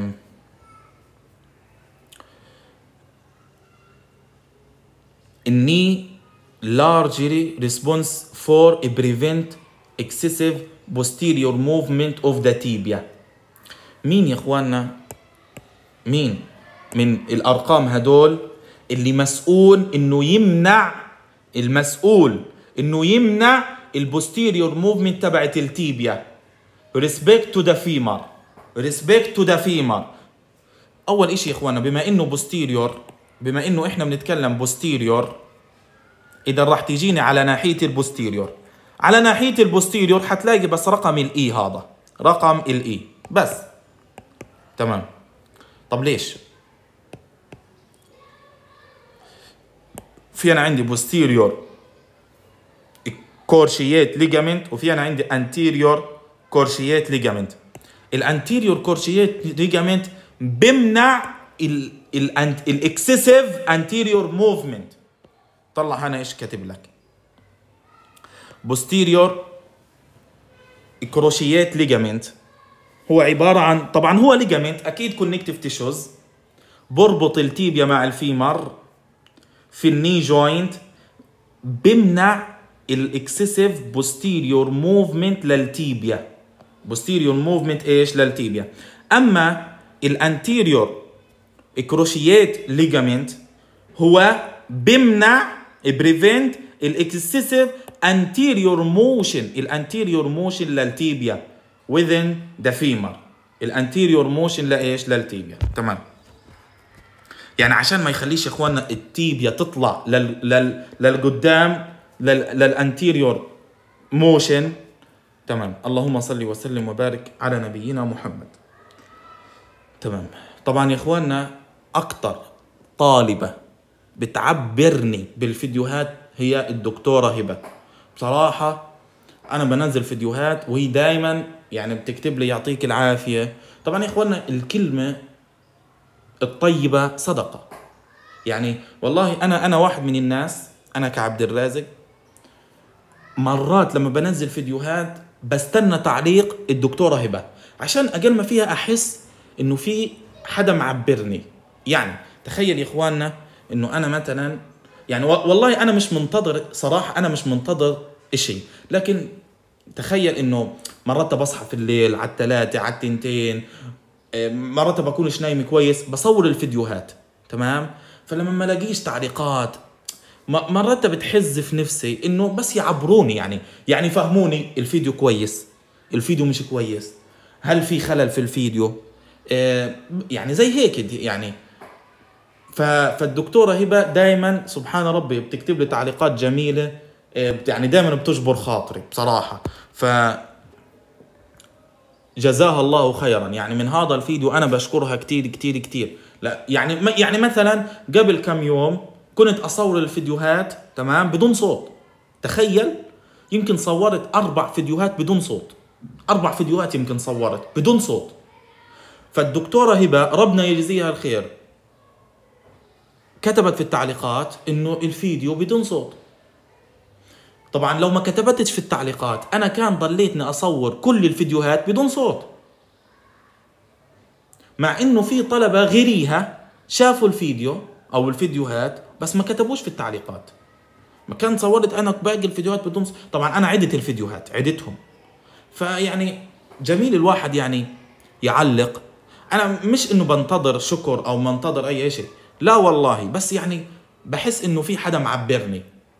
الني largely response for a prevent excessive posterior movement of the tibia. مين يا اخواننا؟ مين من الارقام هدول اللي مسؤول انه يمنع المسؤول انه يمنع البوستيريور موفمنت تبعت التيبيا؟ respect to the femur respect to the femur. اول اشي يا اخوانا، بما انه بوستيريور، بما انه احنا بنتكلم بوستيريور، اذا راح تيجيني على ناحيه البوستيريور، على ناحيه البوستيريور حتلاقي بس رقم الاي، هذا رقم الاي بس. تمام. طب ليش؟ في انا عندي بوستيريور كورشيات ليجامنت، وفي انا عندي انتيريور كورشيات ليجامنت. الانتيريور كورشيات ليجامنت بمنع الاكسسيف انتيريور موفمنت. طلع انا ايش كاتب لك. بوستيريور كروشيات ليجامنت هو عباره عن، طبعا هو ليجامنت اكيد كونكتيف تيشوز، بربط التيبيا مع الفيمر في الني جوينت، بمنع الاكسسيف بوستيريور موفمنت للتيبيا. بوستيريور موفمنت ايش؟ للتيبيا. اما الانتيريور كروشيات ليجامنت هو بمنع بريفنت الاكسسيف انتيريور موشن، الانتيريور موشن للتيبيا within the femur. الانتيريور موشن لايش؟ للتيبيا. تمام. يعني عشان ما يخليش يا اخواننا التيبيا تطلع لل لل للقدام لل للانتيريور موشن. تمام. اللهم صل وسلم وبارك على نبينا محمد. تمام. طبعا يا اخواننا اكتر طالبة بتعبرني بالفيديوهات هي الدكتورة هبة. بصراحة انا بنزل فيديوهات وهي دايما يعني بتكتب لي يعطيك العافية. طبعا يا اخواننا الكلمة الطيبة صدقة. يعني والله انا انا واحد من الناس، انا كعبد الرازق مرات لما بنزل فيديوهات بستنى تعليق الدكتورة هبة عشان اقل ما فيها احس انه في حدا معبرني. يعني تخيل يا اخواننا انه انا مثلا، يعني والله انا مش منتظر صراحة، انا مش منتظر اشي، لكن تخيل انه مرات بصحى في الليل على الثلاثة على التنتين مرات بكونش نايم كويس بصور الفيديوهات، تمام. فلما ما لاقيش تعليقات مرات بتحز في نفسي انه بس يعبروني، يعني يعني فهموني الفيديو كويس، الفيديو مش كويس، هل في خلل في الفيديو، آه يعني زي هيك يعني. فالدكتورة هبة دايما سبحان ربي بتكتب لي تعليقات جميلة، آه يعني دايما بتجبر خاطري بصراحة. ف جزاها الله خيرا، يعني من هذا الفيديو انا بشكرها كتير كتير كتير. لا يعني يعني مثلا قبل كم يوم كنت اصور الفيديوهات تمام بدون صوت، تخيل يمكن صورت اربع فيديوهات بدون صوت، اربع فيديوهات يمكن صورت بدون صوت. فالدكتورة هبة ربنا يجزيها الخير كتبت في التعليقات انه الفيديو بدون صوت. طبعا لو ما كتبتش في التعليقات انا كان ضليتني اصور كل الفيديوهات بدون صوت، مع انه في طلبة غيريها شافوا الفيديو او الفيديوهات بس ما كتبوش في التعليقات. ما كان صورت انا باقي الفيديوهات بدون صوت. طبعا انا عدت الفيديوهات عدتهم. فيعني جميل الواحد يعني يعلق. انا مش انه بنتظر شكر او منتظر اي شيء، لا والله، بس يعني بحس انه في حدا معبرني.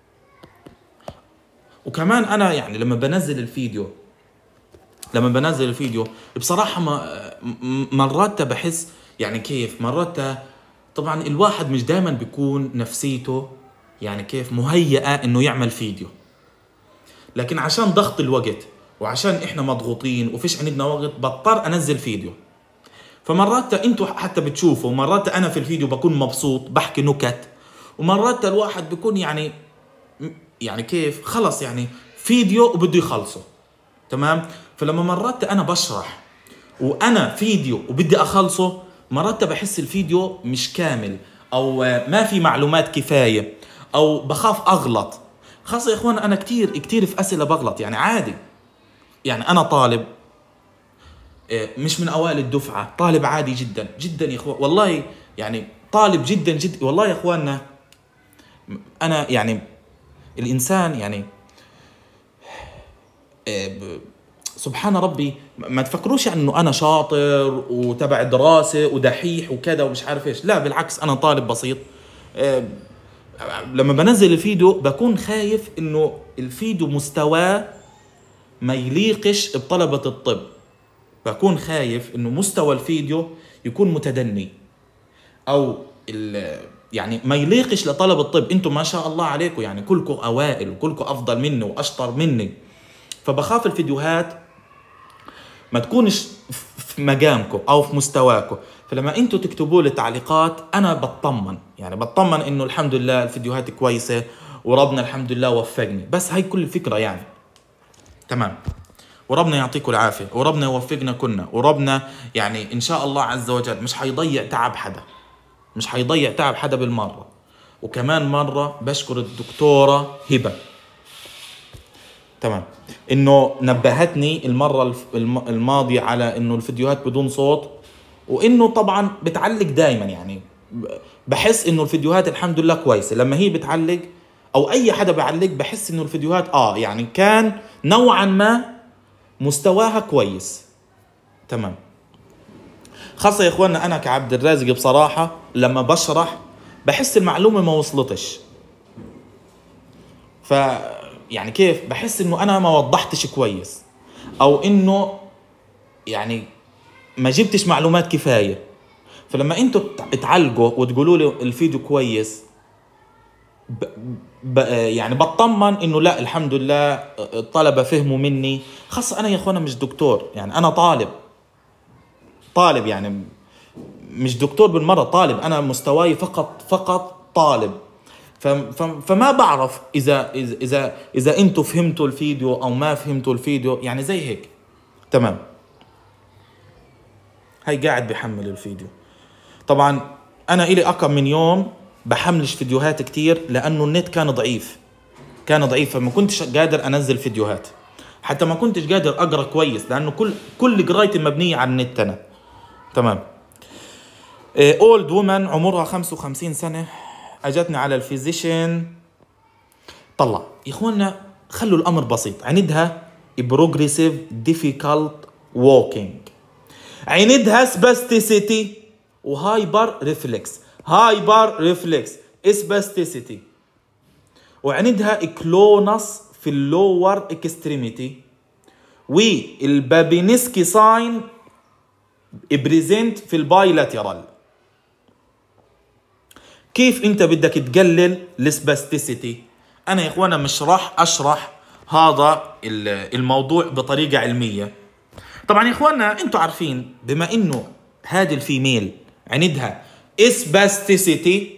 وكمان انا يعني لما بنزل الفيديو لما بنزل الفيديو بصراحة ما مرات بحس يعني كيف مرات طبعا الواحد مش دائما بيكون نفسيته يعني كيف مهيئة انه يعمل فيديو، لكن عشان ضغط الوقت وعشان احنا مضغوطين وفيش عندنا وقت بضطر انزل فيديو. فمرات انتوا حتى بتشوفوا مرات انا في الفيديو بكون مبسوط بحكي نكت، ومرات الواحد بيكون يعني يعني كيف خلص يعني فيديو وبده يخلصه، تمام. فلما مرات انا بشرح وانا فيديو وبدي اخلصه مرات بحس الفيديو مش كامل او ما في معلومات كفاية او بخاف اغلط. خاصة يا اخوان انا كتير كتير في اسئلة بغلط، يعني عادي، يعني انا طالب مش من اوائل الدفعة، طالب عادي جدا جدا يا اخوان والله، يعني طالب جدا جدا والله يا اخواننا. انا يعني الانسان يعني سبحان ربي ما تفكروش يعني انه انا شاطر وتبع دراسة ودحيح وكذا ومش عارف ايش، لا بالعكس انا طالب بسيط. لما بنزل الفيديو بكون خايف انه الفيديو مستواه ما يليقش بطلبة الطب، بكون خايف انه مستوى الفيديو يكون متدني او يعني ما يليقش لطلب الطب. انتم ما شاء الله عليكم يعني كلكم اوائل وكلكم افضل مني واشطر مني، فبخاف الفيديوهات ما تكونش في مقامكم او في مستواكم. فلما انتوا تكتبوا لي تعليقات انا بطمن، يعني بطمن انه الحمد لله الفيديوهات كويسة وربنا الحمد لله وفقني. بس هاي كل الفكرة يعني، تمام. وربنا يعطيكم العافية وربنا يوفقنا كنا، وربنا يعني ان شاء الله عز وجل مش حيضيع تعب حدا، مش حيضيع تعب حدا بالمرة. وكمان مرة بشكر الدكتورة هبة، تمام، انه نبهتني المرة الماضية على انه الفيديوهات بدون صوت، وانه طبعا بتعلق دايما، يعني بحس انه الفيديوهات الحمد لله كويسة. لما هي بتعلق او اي حدا بعلق بحس انه الفيديوهات اه يعني كان نوعا ما مستواها كويس، تمام. خاصة يا اخوانا انا كعبد الرازق بصراحة لما بشرح بحس المعلومة ما وصلتش، ف يعني كيف بحس انه انا ما وضحتش كويس او انه يعني ما جبتش معلومات كفاية. فلما انتوا تعلقوا وتقولوا لي الفيديو كويس ب... ب... يعني بطمن انه لا الحمد لله الطلبة فهموا مني. خاصة انا يا اخوانا مش دكتور، يعني انا طالب طالب يعني مش دكتور بالمرة، طالب، انا مستواي فقط فقط طالب. فما بعرف اذا اذا اذا اذا انتوا فهمتوا الفيديو او ما فهمتوا الفيديو، يعني زي هيك، تمام. هاي قاعد بحمل الفيديو. طبعا انا الي اكم من يوم بحملش فيديوهات كتير لانه النت كان ضعيف كان ضعيف فما كنتش قادر انزل فيديوهات، حتى ما كنتش قادر اقرا كويس لانه كل كل قرايتي مبنيه على النت انا، تمام. اولد وومن عمرها خمسة وخمسين سنة اجتني على الفيزيشن. طلع يا اخوانا خلوا الامر بسيط، عندها بروجريسيف ديفيكالت ووكينج. عندها سباستيسيتي وهايبر ريفلكس، هايبر ريفلكس سباستيسيتي، وعندها كلونس في اللور اكستريميتي، والبابينسكي ساين بريزنت في البايلاترال. كيف انت بدك تقلل السباستيسيتي؟ انا يا اخوانا مش راح اشرح هذا الموضوع بطريقة علمية. طبعا يا اخوانا انتوا عارفين بما انه هذه الفيميل عندها سباستيسيتي،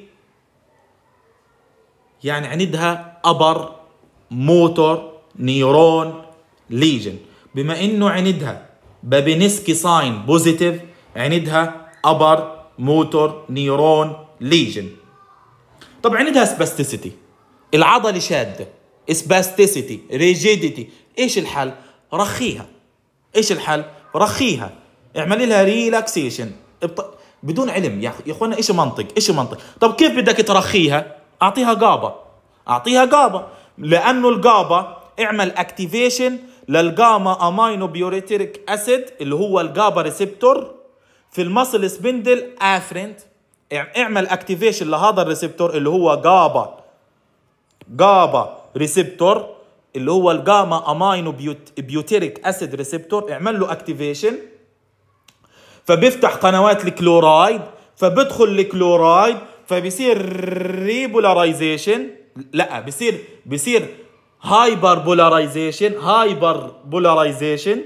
يعني عندها ابر موتور نيورون ليجن. بما انه عندها بابينسكي ساين بوزيتيف، عندها ابر موتور نيورون ليجن. طبعا عندها سباستيسيتي، العضله شاده، سباستيسيتي، ريجيديتي. ايش الحل؟ رخيها. ايش الحل؟ رخيها، اعملي لها ريلاكسيشن بدون علم. يا اخوانا ايش منطق؟ ايش منطق؟ طب كيف بدك ترخيها؟ اعطيها جابا، اعطيها جابا، لانه الجابا اعمل اكتيفيشن للجاما امينو بيوريتيريك اسيد اللي هو الجابا ريسبتور في المسل سبندل افرنت. اعمل اكتيفيشن لهذا الريسبتور اللي هو جابا جابا ريسبتور اللي هو الجاما امينو بيوتيريك اسيد ريسبتور، اعمل له اكتيفيشن فبيفتح قنوات الكلورايد، فبدخل الكلورايد فبيصير ريبولاريزيشن، لا بيصير بيصير هايبر بولاريزيشن، هايبر بولاريزيشن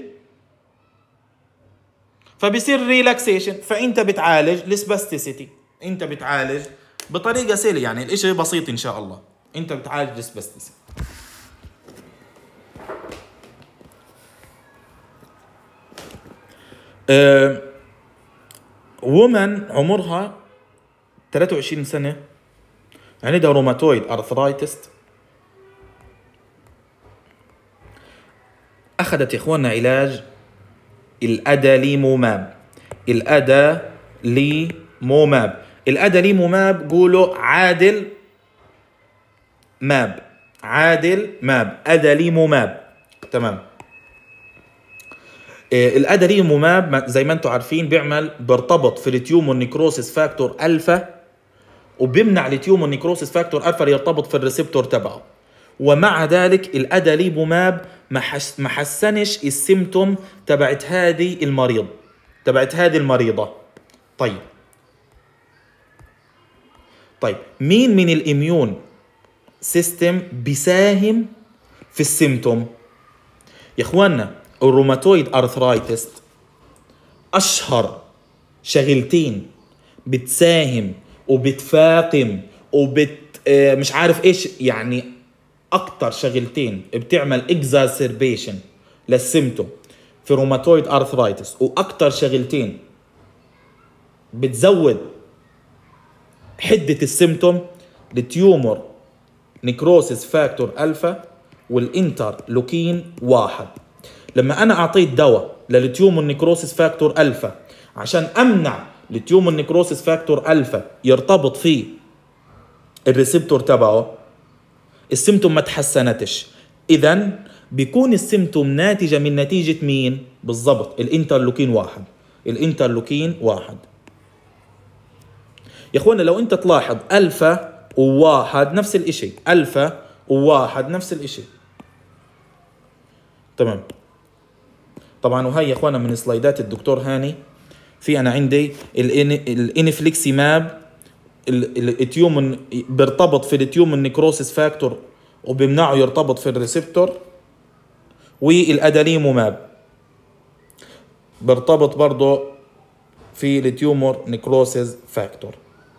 فبيصير ريلاكسيشن. فانت بتعالج السباستيسيتي، انت بتعالج بطريقه سهله، يعني الاشي بسيط ان شاء الله. انت بتعالج السباستيسيتي. أه وومن عمرها ثلاثة وعشرين سنه، عندها روماتويد ارثرايتس، اخذت يا اخواننا علاج الاداليموماب. الاداليموماب الاداليموماب قولوا عادل ماب، عادل ماب، اداليموماب. تمام. الاداليموماب زي ما انتم عارفين بيعمل بيرتبط في التيومور نيكروسيس فاكتور الفا، وبيمنع التيومور نيكروسيس فاكتور الفا يرتبط في الريسبتور تبعه. ومع ذلك الاداليموماب ما ما حسنش السيمتوم تبعت هذه المريض، تبعت هذه المريضه. طيب طيب مين من الاميون سيستم بيساهم في السيمتوم؟ يا اخواننا الروماتويد ارثرايتس اشهر شغلتين بتساهم وبتفاقم وبت مش عارف ايش، يعني اكتر شغلتين بتعمل اكزاسربيشن للسيمتوم في روماتويد ارثرايتس، واكتر شغلتين بتزود حده السيمتوم التيومور نيكروسيس فاكتور الفا والانترلوكين واحد. لما انا اعطيت دواء للتيومور نيكروسيس فاكتور الفا عشان امنع التيومور نيكروسيس فاكتور الفا يرتبط فيه الريسبتور تبعه، السيمتوم ما تحسنتش. اذا بيكون السيمتوم ناتجه من نتيجه مين بالضبط؟ الانترلوكين واحد. الانترلوكين واحد يا اخوانا لو انت تلاحظ الفا وواحد نفس الاشي، الفا وواحد نفس الاشي. تمام. طبعا وهي يا اخوانا من سلايدات الدكتور هاني. في انا عندي الانفليكسيماب التيومن بيرتبط في التيومن نيكروسيس فاكتور وبيمنعه يرتبط في الريسبتور، والاداليموماب بيرتبط برضه في التيومور نيكروسيس فاكتور.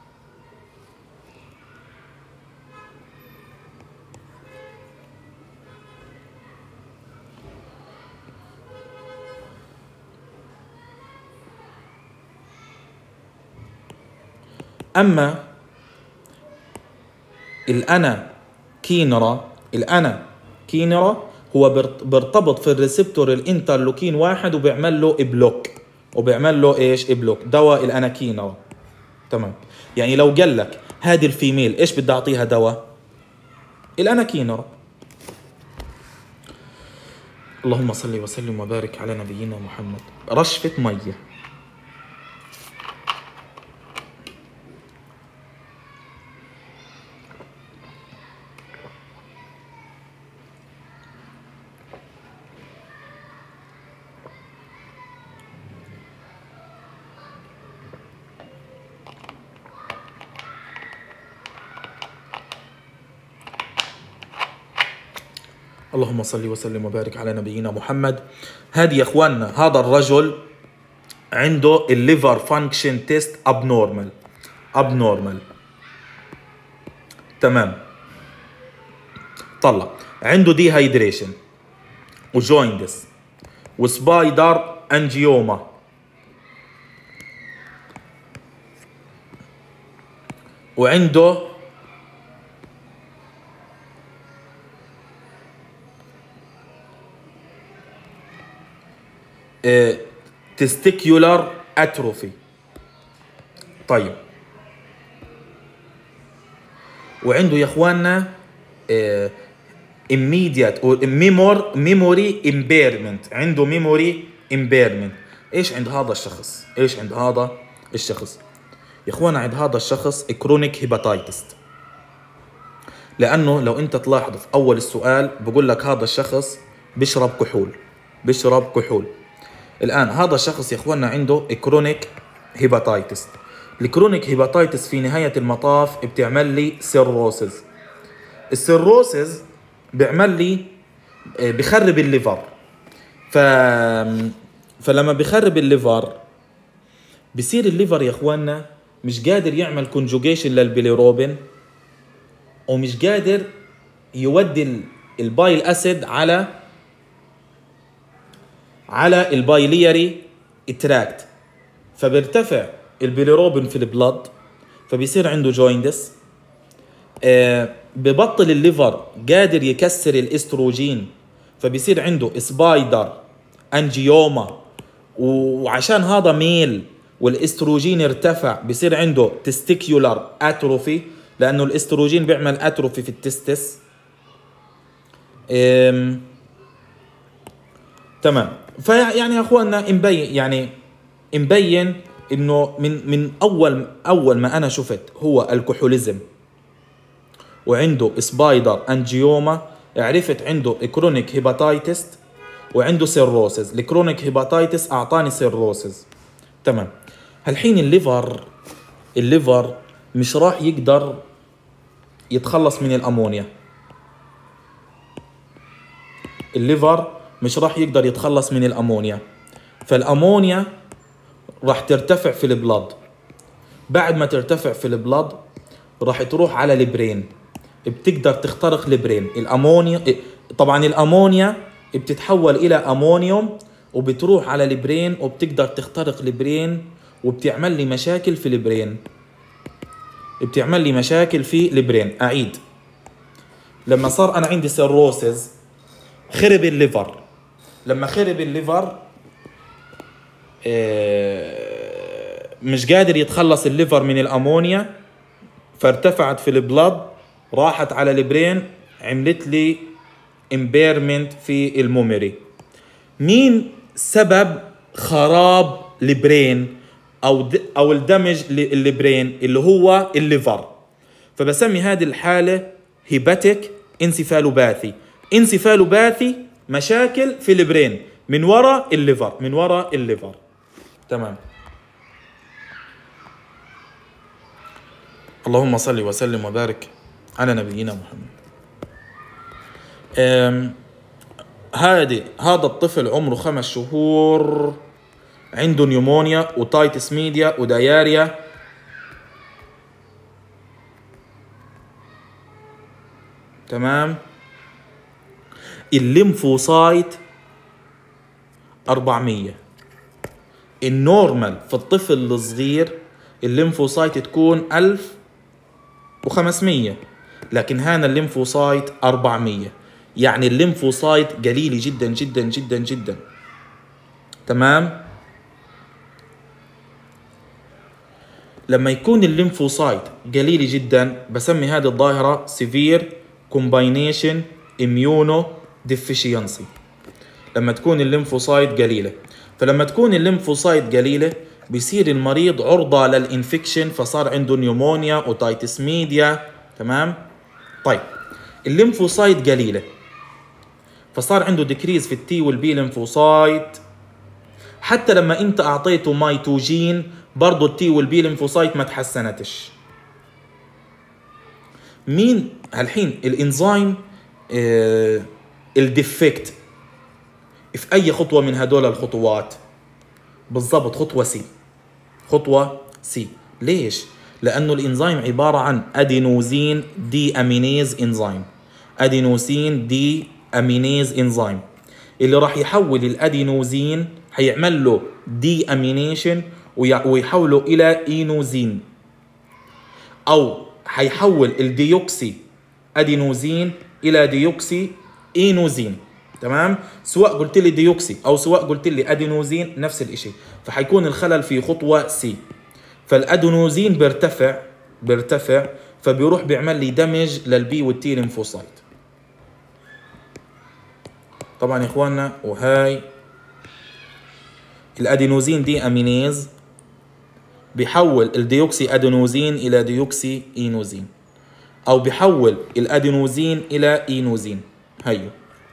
اما الانا كينرا، الانا كينرا هو بيرتبط في الريسبتور الانترلوكين واحد وبيعمل له بلوك، وبيعمل له ايش؟ بلوك. دواء الانا كينرا. تمام. يعني لو قال لك هذه الفيميل ايش بدي اعطيها دواء؟ الانا كينرا. اللهم صل وسلم وبارك على نبينا محمد. رشفة مية، اللهم صل وسلم وبارك على نبينا محمد. هذه يا اخواننا هذا الرجل عنده الليفر فانكشن تيست ابنورمال ابنورمال تمام. طلع عنده دي هايدريشن وجويندس وسبايدر انجيوما وعنده اه تستيكيولار اتروفي. طيب وعنده يا اخواننا اه immediate or memory impairment. عنده memory impairment. ايش عند هذا الشخص؟ ايش عند هذا الشخص؟ يا اخوانا عند هذا الشخص كرونيك هيباتايتس. لانه لو انت تلاحظ في اول السؤال بقول لك هذا الشخص بيشرب كحول بيشرب كحول. الان هذا الشخص يا اخوانا عنده كرونيك هيباتايتس. الكرونيك هيباتايتس في نهاية المطاف بتعمل لي سيروسز. السيروسز بيعمل لي بخرب الليفر. ف فلما بخرب الليفر بصير الليفر يا اخواننا مش قادر يعمل كونجوجيشن للبيليروبين ومش قادر يودي البايل اسيد على على البايلياري تراكت، فبيرتفع البيليروبين في البلد فبيصير عنده جويندس. آه ببطل الليفر قادر يكسر الاستروجين فبيصير عنده سبايدر انجيوما، وعشان هذا ميل والاستروجين ارتفع بيصير عنده تستيكيولار اتروفي لانه الاستروجين بيعمل اتروفي في التستس. تمام. فيعني يا اخواننا مبين يعني مبين انه من من اول اول ما انا شفت هو الكحوليزم وعنده سبايدر انجيوما عرفت عنده كرونيك هيباتايتس وعنده سيروسز. الكرونيك هيباتايتس اعطاني سيروسز. تمام. هالحين الليفر الليفر مش راح يقدر يتخلص من الامونيا. الليفر مش راح يقدر يتخلص من الامونيا، فالامونيا راح ترتفع في البلد. بعد ما ترتفع في البلد راح تروح على البرين، بتقدر تخترق البرين. الامونيا طبعا الامونيا بتتحول الى امونيوم وبتروح على البرين وبتقدر تخترق البرين وبتعمل لي مشاكل في البرين بتعمل لي مشاكل في البرين. اعيد، لما صار انا عندي سيروسز خرب الليفر. لما خرب الليفر مش قادر يتخلص الليفر من الامونيا فارتفعت في البلد راحت على البرين عملت لي امبيرمنت في الميموري. مين سبب خراب البرين او او الدمج للبرين؟ اللي هو الليفر. فبسمي هذه الحاله هيباتيك انسيفالوباثي. انسيفالوباثي مشاكل في البرين من وراء الليفر من وراء الليفر. تمام. اللهم صل وسلم وبارك على نبينا محمد. هذه هذا الطفل عمره خمس شهور عنده نيومونيا وتايتس ميديا ودياريا. تمام. الليمفوسايت أربعمية. النورمال في الطفل الصغير الليمفوسايت تكون ألف وخمسمية، لكن هنا الليمفوسايت أربعمية، يعني الليمفوسايت قليل جدا جدا جدا جدا. تمام. لما يكون الليمفوسايت قليل جدا بسمي هذه الظاهرة سيفير كومباينيشن اميونو ديفيشينسي. لما تكون الليمفوسايت قليلة، فلما تكون الليمفوسايت قليلة بيصير المريض عرضة للإنفكشن فصار عنده نيومونيا وتايتس ميديا. تمام. طيب الليمفوسايت قليلة فصار عنده ديكريز في التي والبي ليمفوسايت. حتى لما انت اعطيته مايتوجين برضه التي والبي ليمفوسايت ما تحسنتش. مين هالحين الانزيم آه الديفكت في اي خطوه من هدول الخطوات؟ بالضبط خطوه سي. خطوه سي. ليش؟ لانه الانزيم عباره عن ادينوزين دي امينيز انزيم. ادينوسين دي امينيز انزيم اللي راح يحول الادينوزين، هيعمل له دي امينيشن ويحوله الى اينوزين، او هيحول الديوكسي ادينوزين الى ديوكسي اينوزين. تمام؟ سواء قلت لي ديوكسي او سواء قلت لي ادينوزين نفس الشيء. فحيكون الخلل في خطوه سي. فالادينوزين بيرتفع بيرتفع فبيروح بيعمل لي دمج للبي والتي ليمفوسايت. طبعا يا اخواننا، وهاي الادينوزين دي امينيز بيحول الديوكسي ادينوزين الى ديوكسي اينوزين، او بيحول الادينوزين الى اينوزين. هيو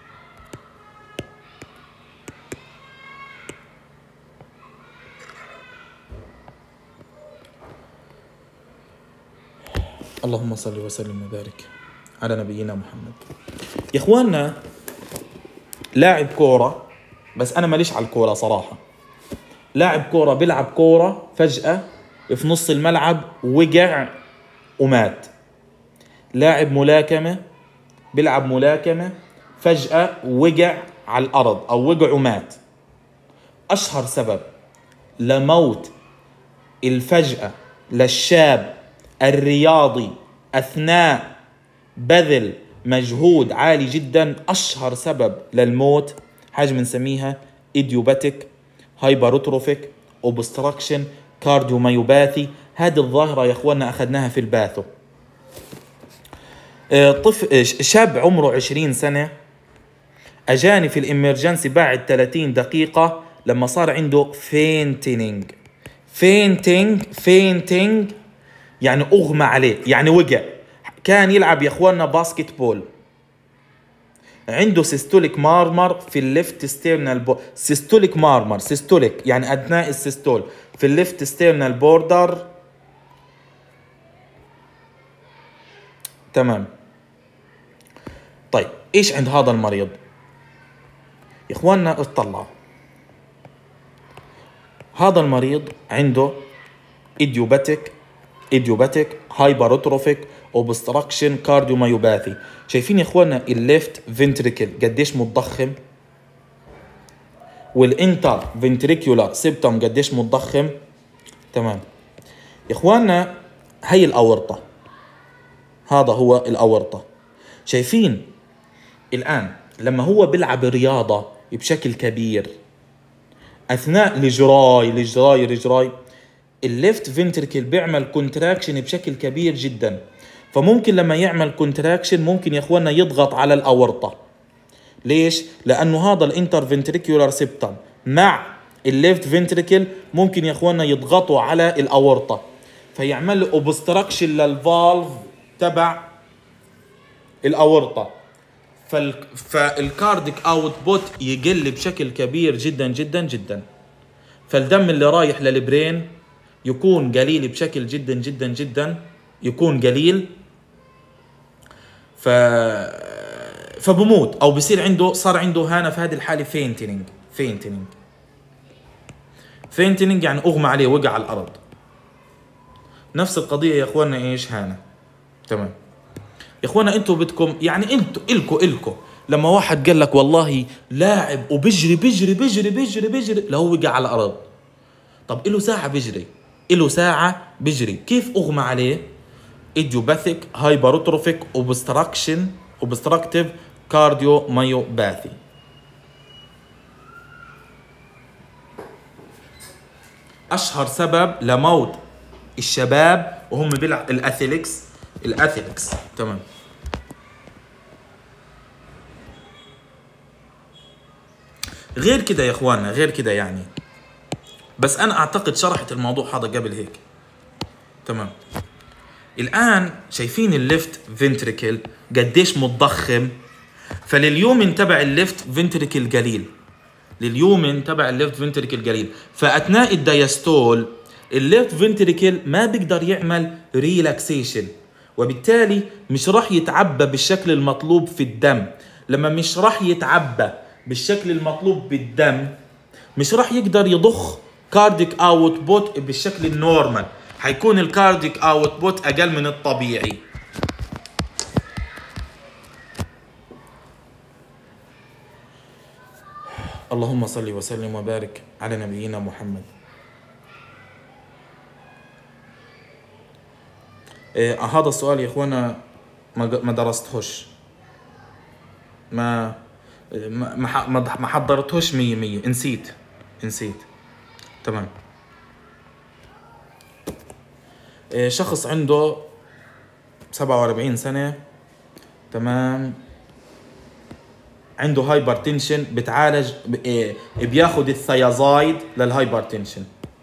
اللهم صل وسلم وبارك على نبينا محمد. يا اخواننا، لاعب كورة، بس انا ماليش على الكورة صراحة، لاعب كورة بيلعب كورة فجأة في نص الملعب وقع ومات. لاعب ملاكمة بيلعب ملاكمة فجأة وقع على الأرض أو وقع ومات. أشهر سبب لموت الفجأة للشاب الرياضي أثناء بذل مجهود عالي جدا، أشهر سبب للموت حاجة بنسميها إيديوباتيك هايبروتروفيك اوبستراكشن كارديوميوباثي. هذه الظاهرة يا اخواننا اخذناها في الباثو. طفل شاب عمره عشرين سنة اجاني في الامرجنسي بعد ثلاثين دقيقة لما صار عنده فينتينج. فينتينج فينتينج يعني اغمى عليه، يعني وقع. كان يلعب يا اخواننا باسكت بول، عنده سيستوليك مارمر في الليفت ستيرنال بو... سيستوليك مارمر، سيستوليك يعني اثناء السيستول في الليفت ستيرنال بوردر. تمام. طيب ايش عند هذا المريض يا اخواننا؟ اطلعوا، هذا المريض عنده ايديوباتيك ايديوباتيك هايبروتروفيك اوبستراكشن كارديوميوباثي. شايفين يا اخوانا الليفت فنتريكل قديش متضخم، والانتر فنتريكولار سيبتم قديش متضخم. تمام يا اخوانا، هي الاورطه، هذا هو الاورطه. شايفين الان لما هو بيلعب رياضه بشكل كبير اثناء الجراي الجراي الجراي الليفت فنتريكل بيعمل كونتراكشن بشكل كبير جدا، فممكن لما يعمل كونتراكشن ممكن يا اخوانا يضغط على الاورطه. ليش؟ لانه هذا الانترفنتريكولار سيبتم مع الليفت فنتريكل ممكن يا اخوانا يضغطوا على الاورطه، فيعمل اوبستراكشن للفالف تبع الاورطه، فال... فالكارديك اوتبوت يقل بشكل كبير جدا جدا جدا، فالدم اللي رايح للبرين يكون قليل بشكل جدا جدا جدا يكون قليل، ف فبموت او بصير عنده صار عنده هنا في هذه الحاله فينتينج. فينتينج فينتينج يعني اغمى عليه، وقع على الارض. نفس القضيه يا اخواننا ايش هنا. تمام يا اخوانا، انتوا بدكم يعني انتوا الكو الكو لما واحد قال لك والله لاعب وبجري بجري بجري بجري بجري لو وقع على الارض، طب له ساعه بجري له ساعه بجري كيف اغمى عليه؟ ايديوباثيك هايبروتروفيك اوبستراكشن اوبستراكتيف كارديوميوباثي. اشهر سبب لموت الشباب وهم بيلعبوا الاثليكس الاثليكس. تمام. غير كده يا اخواننا، غير كده يعني، بس انا اعتقد شرحت الموضوع هذا قبل هيك. تمام. الان شايفين الليفت فنتريكل قديش متضخم، فلليومن تبع الليفت فنتريكل قليل، لليومن تبع الليفت فنتريكل قليل، فاثناء الدايستول الليفت فنتريكل ما بيقدر يعمل ريلاكسيشن، وبالتالي مش راح يتعبى بالشكل المطلوب في الدم، لما مش راح يتعبى بالشكل المطلوب بالدم مش راح يقدر يضخ كارديك اوت بوت بالشكل النورمال، حيكون الكارديك اوت بوت اقل من الطبيعي. اللهم صل وسلم وبارك على نبينا محمد. إيه هذا السؤال يا اخوانا ما درستهوش، ما ما ما حضرتهوش مية مية، نسيت نسيت تمام. إيه شخص عنده سبعة وأربعين سنة، تمام، عنده هايبرتنشن، بتعالج إيه بياخد الثيازايد للهايبرتنشن.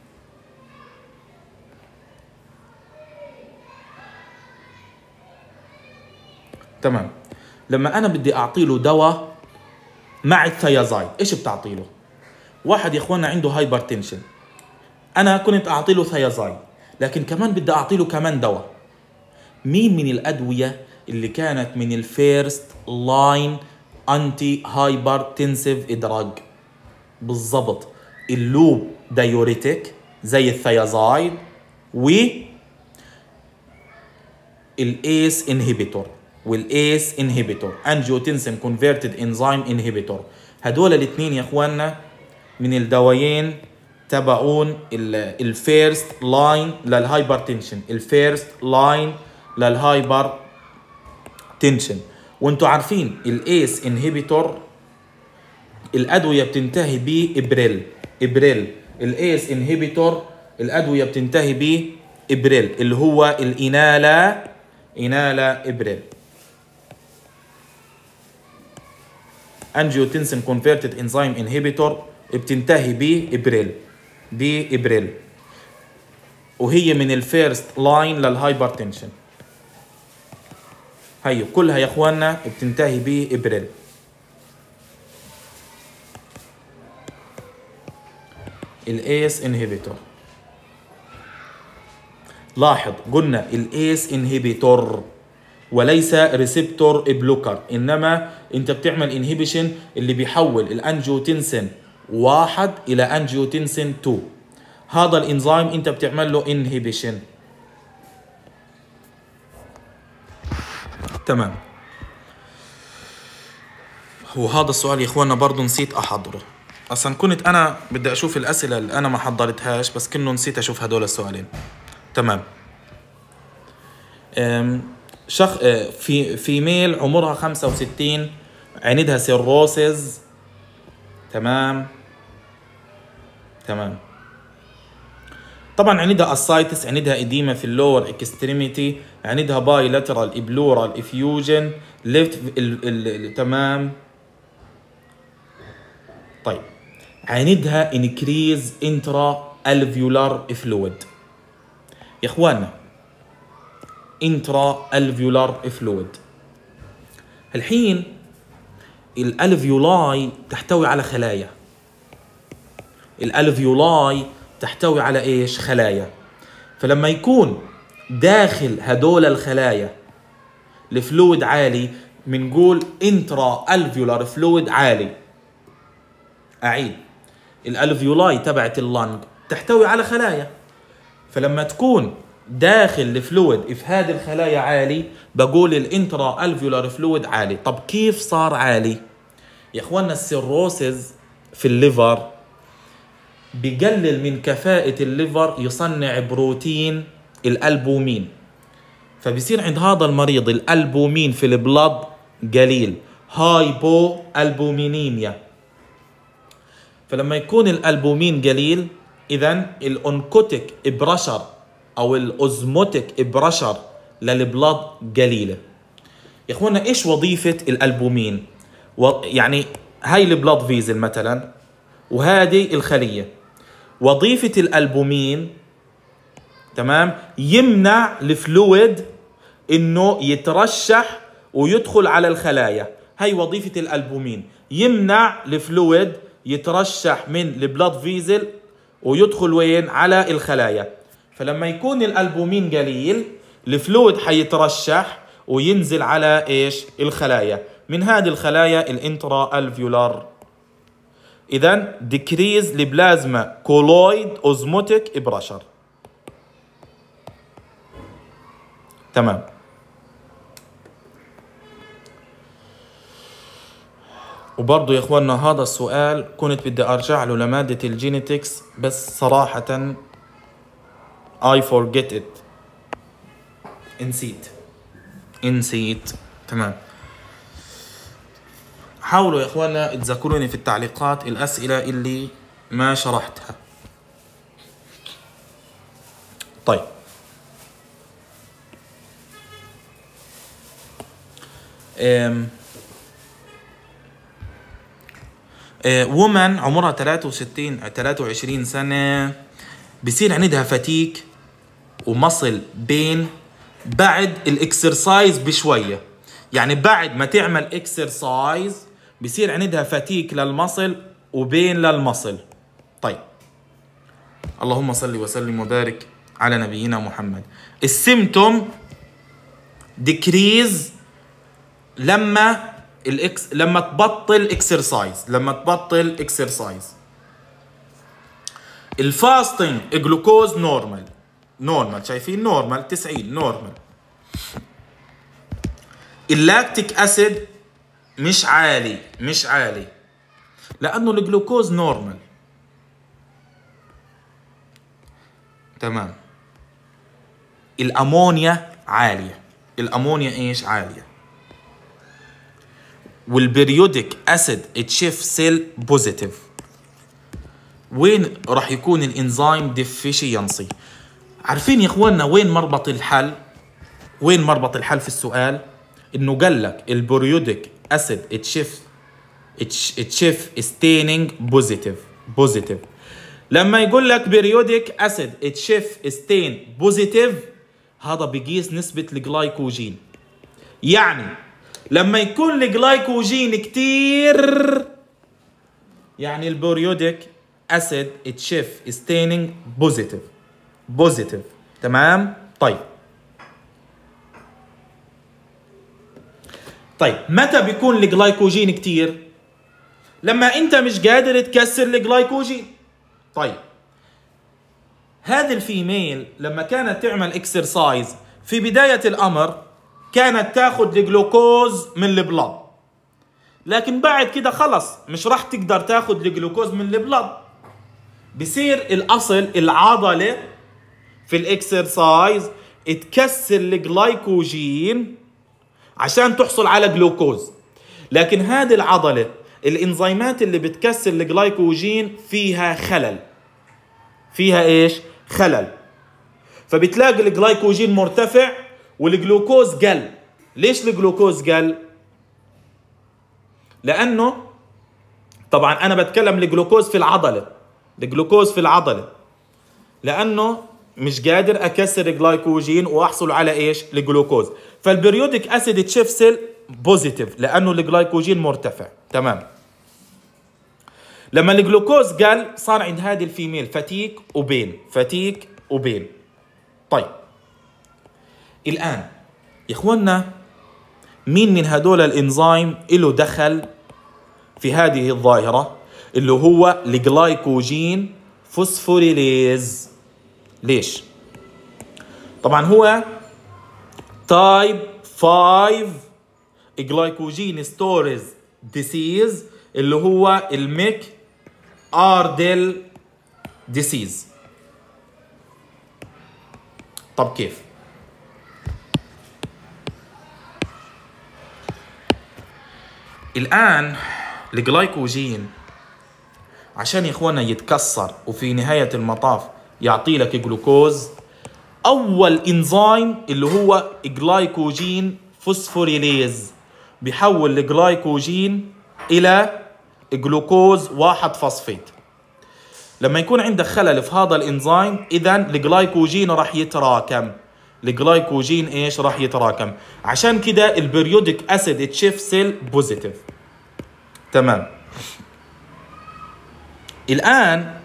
تمام. لما انا بدي اعطي له دواء مع الثيازايد ايش بتعطي له؟ واحد يا اخوانا عنده هايبرتنشن، انا كنت اعطي له ثيازايد لكن كمان بدي اعطي له كمان دواء. مين من الادويه اللي كانت من الفيرست لاين انتي هايبرتنسيف ادراج؟ بالضبط اللوب دايوريتك زي الثيازايد و الايس انهبيتور والايس انهبيتور انجيوتنسين كونفرتد انزيم انهبيتور. هدول الاثنين يا اخواننا من الدوايين تبعون الفيرست لاين للهايبرتنشن، الفيرست لاين للهايبرتنشن. وانتم عارفين الايس انهبيتور الادويه بتنتهي ب ابريل ابريل الايس انهبيتور الادويه بتنتهي ب ابريل اللي هو الانالا انالا ابريل. انجيوتنسين كونفرتد انزيم انهبيتور بتنتهي ب ابريل ب ابريل وهي من الفيرست لاين للهايبرتنشن. هي كلها يا اخواننا بتنتهي ب ابريل. الايس انهبيتور، لاحظ قلنا الايس انهبيتور وليس ريسبتور بلوكر، انما انت بتعمل انهبيشن اللي بيحول الانجيوتنسين واحد الى انجيوتنسين اثنين. هذا الانزيم انت بتعمل له انهبيشن. تمام. وهذا السؤال يا اخوانا برضه نسيت احضره، اصلا كنت انا بدي اشوف الاسئله اللي انا ما حضرتهاش بس كنه نسيت اشوف هدول السؤالين. تمام. شخ في فيميل عمرها خمسة وستين، عندها سيروسز. تمام تمام. طبعا عندها اسايتس، عندها اديمه في اللور اكستريميتي، عندها بايلاترال ابلورال افيوجن ليفت. تمام. طيب عندها انكريز انترا الفيولار فلويد. يا اخوانا انترا الفيولار فلويد، الحين الالفيولاي تحتوي على خلايا، الالفيولاي تحتوي على ايش؟ خلايا. فلما يكون داخل هدول الخلايا الفلويد عالي بنقول انترا الفيولار فلويد عالي. اعيد، الالفيولاي تبعت اللنج تحتوي على خلايا، فلما تكون داخل الفلويد في هذه الخلايا عالي بقول الانترا الفيولار فلويد عالي. طب كيف صار عالي؟ يا اخوانا السيروسز في الليفر بيقلل من كفاءة الليفر يصنع بروتين الألبومين، فبيصير عند هذا المريض الألبومين في البلد قليل، هايبو ألبومينيميا. فلما يكون الألبومين قليل إذن الأونكوتيك برشر أو الأوزموتيك برشر للبلد قليلة. يا إخوانا إيش وظيفة الألبومين؟ يعني هاي البلد فيزل مثلا وهذه الخلية، وظيفة الألبومين تمام يمنع الفلويد إنه يترشح ويدخل على الخلايا. هاي وظيفة الألبومين، يمنع الفلويد يترشح من البلد فيزل ويدخل وين؟ على الخلايا. فلما يكون الألبومين قليل الفلويد حيترشح وينزل على ايش؟ الخلايا، من هذه الخلايا الانترا الفيولار. إذن decrease لبلازما كولويد اوزموتيك براشر. تمام. وبرضه يا اخواننا هذا السؤال كنت بدي ارجع له لمادة الجينيتكس، بس صراحة I forget it. نسيت نسيت تمام. حاولوا يا اخواننا تذكروني في التعليقات الاسئلة اللي ما شرحتها. طيب أم وومن عمرها ثلاثة وستين ثلاثة وعشرين سنة بصير عندها فتيك ومصل بين بعد الاكسرسايز بشوية، يعني بعد ما تعمل اكسرسايز بصير عندها فتيك للمصل وبين للمصل. طيب اللهم صل وسلم وبارك على نبينا محمد. السيمتوم ديكريز لما الاكس لما تبطل اكسرسايز لما تبطل اكسرسايز. الفاستنج جلوكوز نورمال نورمال شايفين نورمال تسعين نورمال. اللاكتيك اسيد مش عالي مش عالي لانه الجلوكوز نورمال. تمام. الامونيا عاليه الامونيا ايش عاليه. والبريودك اسيد اتشيف سيل بوزيتيف. وين راح يكون الانزيم ديفيشينسي؟ عارفين يا اخواننا وين مربط الحل؟ وين مربط الحل في السؤال؟ انه قال لك البريودك اسيد اتشيف اتشيف ستيننج بوزيتيف بوزيتيف. لما يقول لك بريودك اسيد اتشيف ستين بوزيتيف هذا بيقيس نسبة الجلايكوجين. يعني لما يكون الجلايكوجين كتير يعني البريودك اسيد اتشيف ستيننج بوزيتيف بوزيتيف. تمام. طيب طيب متى بيكون الجلايكوجين كتير؟ لما انت مش قادر تكسر الجلايكوجين. طيب هذه الفيميل لما كانت تعمل اكسرسايز في بداية الامر كانت تاخد الجلوكوز من البلد، لكن بعد كده خلص مش راح تقدر تاخد الجلوكوز من البلد. بصير الاصل العضلة في الاكسرسايز تكسر الجلايكوجين عشان تحصل على جلوكوز، لكن هذه العضلة الانزيمات اللي بتكسر الجلايكوجين فيها خلل فيها ايش؟ خلل. فبتلاقي الجلايكوجين مرتفع والجلوكوز قل. ليش الجلوكوز قل؟ لانه طبعا انا بتكلم الجلوكوز في العضله الجلوكوز في العضله لانه مش قادر اكسر الجلايكوجين واحصل على ايش؟ الجلوكوز. فالبريودك اسيد تشيف سيل بوزيتيف لانه الجلايكوجين مرتفع. تمام. لما الجلوكوز قل صار عند هذه الفيميل فتيك وبين فتيك وبين. طيب الآن يا اخوانا مين من هدول الانزيم له دخل في هذه الظاهرة اللي هو الجلايكوجين فوسفوريليز؟ ليش؟ طبعا هو تايب خمسة جلايكوجين ستوريز ديسيز اللي هو الميك اردل ديسيز. طب كيف؟ الآن الجلايكوجين عشان يا اخوانا يتكسر وفي نهاية المطاف يعطي لك جلوكوز، أول إنزيم اللي هو جلايكوجين فوسفوريليز بيحول الجلايكوجين إلى جلوكوز واحد فوسفيت. لما يكون عندك خلل في هذا الإنزيم إذن الجلايكوجين راح يتراكم. الجلايكوجين إيش؟ راح يتراكم. عشان كده البريودك أسيد تشيف سيل بوزيتيف. تمام. الآن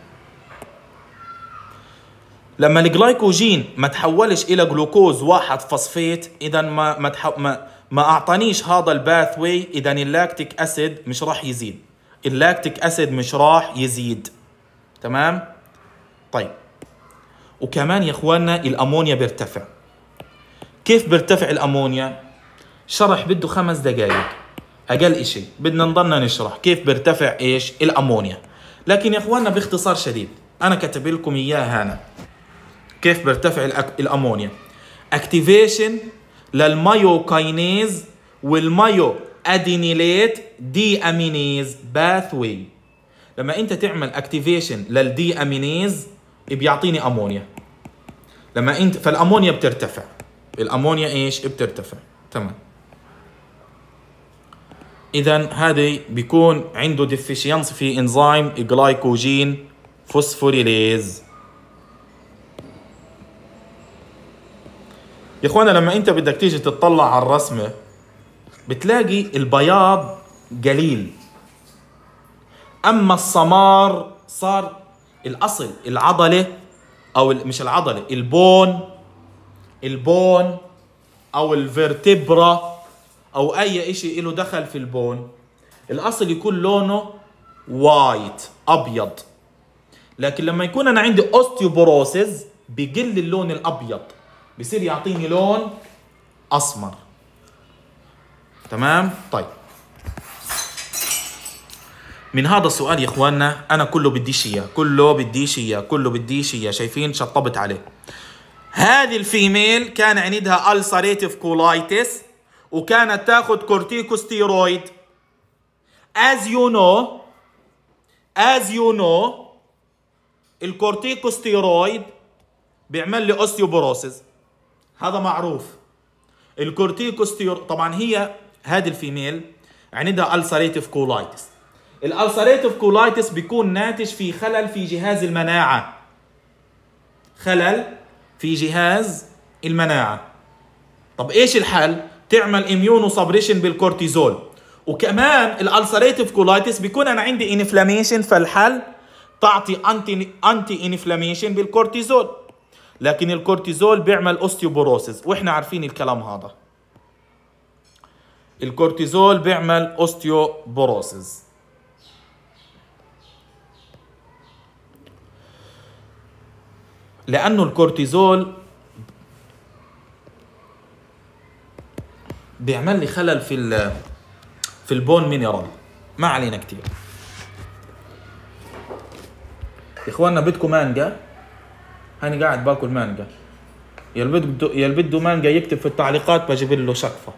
لما الجلايكوجين ما تحولش إلى جلوكوز واحد فوسفيت إذن ما ما, تحو... ما ما اعطانيش هذا الباث واي، اذا اللاكتيك اسيد مش راح يزيد، اللاكتيك اسيد مش راح يزيد. تمام؟ طيب وكمان يا اخواننا الامونيا بيرتفع. كيف بيرتفع الامونيا؟ شرح بده خمس دقائق اقل اشي، بدنا نضلنا نشرح كيف بيرتفع ايش الامونيا. لكن يا اخواننا باختصار شديد انا كاتب لكم اياه هنا كيف بيرتفع الامونيا. اكتيفيشن للمايوكاينيز والمايو ادينيليت دي امينيز باثوي. لما انت تعمل اكتيفيشن للدي امينيز بيعطيني امونيا. لما انت فالامونيا بترتفع، الامونيا ايش بترتفع. تمام. اذا هذا بيكون عنده ديفيشينسي في انزيم جلايكوجين فوسفوريليز. يا اخوانا لما انت بدك تيجي تطلع على الرسمه بتلاقي البياض قليل، اما السمار صار الاصل العضله او مش العضله البون البون او الفرتبرا او اي اشي له دخل في البون الاصل يكون لونه وايت ابيض. لكن لما يكون انا عندي اوستيوبوروسيس بيقل اللون الابيض، بصير يعطيني لون اسمر. تمام؟ طيب من هذا السؤال يا اخواننا انا كله بديش اياه، كله بديش اياه، كله بديش اياه. شايفين شطبت عليه. هذه الفيميل كان عندها ألسريتيف كولايتس وكانت تاخذ كورتيكوستيرويد. as you know as you know الكورتيكوستيرويد بيعمل لي اوستيوبوروسيس، هذا معروف. الكورتيكوستيرويد طبعا هي هذه الفيميل عندها ألسريتيف كولايتس. الألسريتيف كولايتس بيكون ناتج في خلل في جهاز المناعة، خلل في جهاز المناعة. طب ايش الحل؟ تعمل اميونو سبريشن بالكورتيزول. وكمان الألسريتيف كولايتس بيكون انا عندي انفلاميشن، فالحل تعطي انتي انتي انفلاميشن بالكورتيزول. لكن الكورتيزول بيعمل اوستيوبوروسيس واحنا عارفين الكلام هذا. الكورتيزول بيعمل اوستيوبوروسيس. لانه الكورتيزول بيعمل لي خلل في ال في البون مينرال. ما علينا كتير يا اخواننا. بدكم مانجا؟ هاني قاعد باكل مانجا. يلي بده يلي بده مانجا يكتب في التعليقات بجيب له شقفه.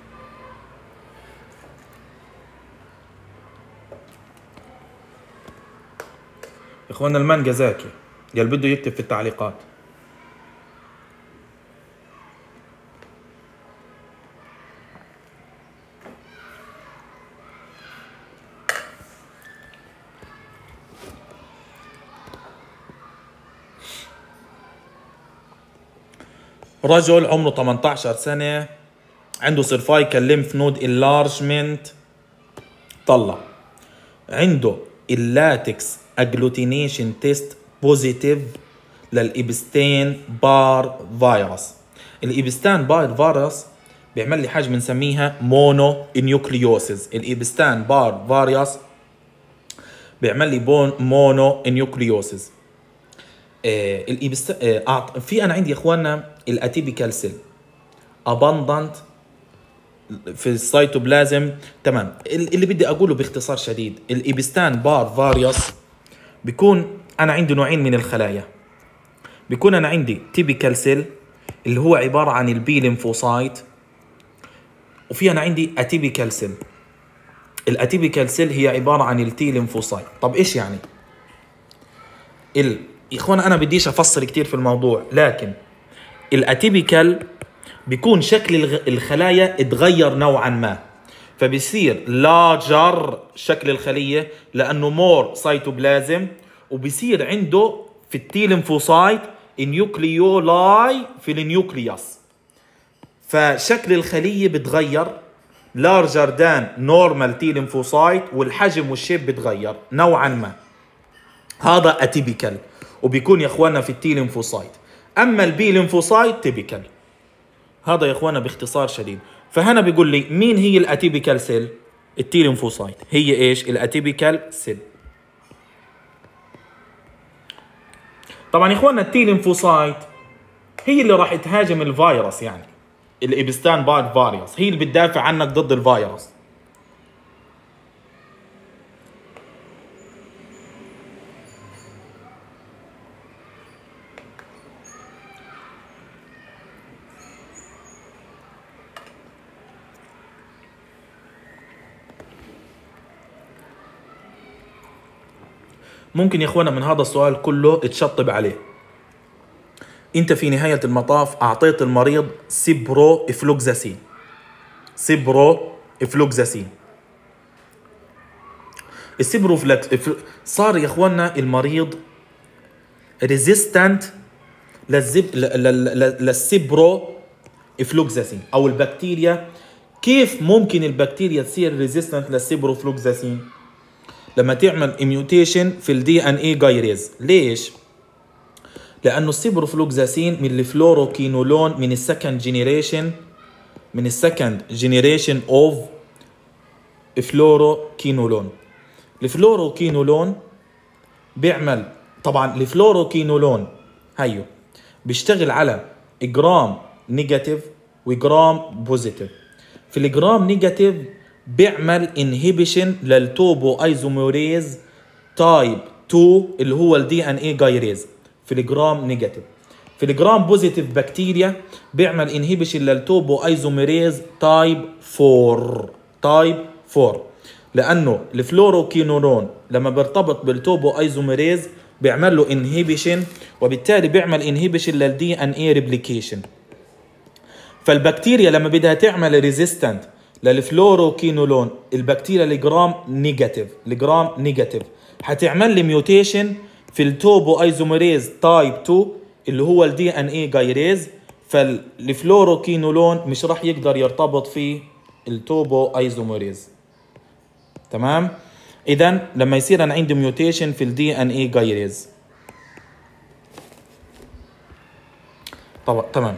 يا اخواننا المانجا زاكي، يلي بده يكتب في التعليقات. رجل عمره ثمانية عشر سنة عنده سيرفايكال ليمف نود انلارجمنت، طلع عنده اللاتكس اجلوتينيشن تيست بوزيتيف للإبستين بار فيروس. الإبستان بار فيروس بيعمل لي حاجة بنسميها مونو نيوكليوسيس. الإبستان بار فيروس بيعمل لي بون مونو نيوكليوسيس. آه الإبست... آه في انا عندي يا اخواننا الاتيبيكال سيل اباندنت في السيتوبلازم. تمام. اللي بدي اقوله باختصار شديد، الإبستان بار فيروس بيكون انا عندي نوعين من الخلايا. بيكون انا عندي تيبيكال سيل اللي هو عباره عن البي ليمفوسايت، وفي انا عندي اتيبيكال سيل. الاتيبيكال سيل هي عباره عن التي ليمفوسايت. طب ايش يعني ال يا اخوان؟ انا بديش افصل كتير في الموضوع، لكن الاتيبيكال بيكون شكل الخلايا اتغير نوعا ما، فبيصير لارجر شكل الخليه لانه مور سيتوبلازم، وبيصير عنده في التي ليمفوسايت نيوكليولاي في النيوكليوس، فشكل الخليه بتغير لارجر دان نورمال تي ليمفوسايت، والحجم والشيب بتغير نوعا ما. هذا اتيبيكال وبيكون يا اخواننا في التي ليمفوسايت. اما البي ليمفوسايت تيبيكال. هذا يا اخوانا باختصار شديد. فهنا بيقول لي مين هي الاتيبيكال سيل؟ التي ليمفوسايت هي ايش؟ الاتيبيكال سيل. طبعا يا اخوانا التي ليمفوسايت هي اللي راح تهاجم الفيروس، يعني الابستان بار فيروس، هي اللي بتدافع عنك ضد الفيروس. ممكن يا اخوانا من هذا السؤال كله تشطب عليه. انت في نهاية المطاف اعطيت المريض سيبرو افلوكزاسين. سيبرو افلوكزاسين. السيبرو فلوكس صار يا اخوانا المريض ريزيستنت للزب للسيبرو افلوكزاسين او البكتيريا. كيف ممكن البكتيريا تصير ريزيستنت للسيبرو افلوكزاسين؟ لما تعمل ميوتيشن في الدي ان اي جايريز. ليش؟ لانه السيبروفلوكزاسين من الفلوروكينولون من السكند جينيريشن من السكند جينيريشن اوف فلوروكينولون. الفلوروكينولون بيعمل طبعا الفلوروكينولون هيو بيشتغل على جرام نيجاتيف وجرام بوزيتيف. في الجرام نيجاتيف بيعمل انهيبيشن للتوبو ايزوميريز تايب اتنين اللي هو الدي ان اي جايريز في الجرام نيجاتيف. في الجرام بوزيتيف بكتيريا بيعمل انهيبيشن للتوبو ايزوميريز تايب اربعة تايب أربعة، لانه الفلوروكينولون لما بيرتبط بالتوبو ايزوميريز بيعمل له انهيبيشن، وبالتالي بيعمل انهيبيشن للدي ان اي ريبليكيشن. فالبكتيريا لما بدها تعمل ريزيستنت للفلوروكينولون البكتيريا الجرام نيجاتيف الجرام نيجاتيف هتعمل لي ميوتيشن في التوبو ايزوميريز تايب اتنين اللي هو الدي ان اي جايريز، فالفلوروكينولون مش راح يقدر يرتبط في التوبو ايزوميريز. تمام؟ اذا لما يصير انا عندي ميوتيشن في الدي ان اي جايريز. طبعا تمام.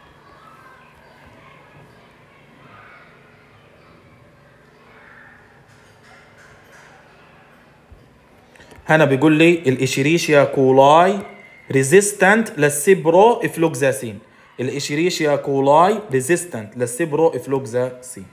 هنا بيقول لي الاشيريشيا كولاي ريزيستنت للسيبرو افلوكزاسين. الاشيريشيا كولاي ريزيستنت للسيبرو افلوكزاسين.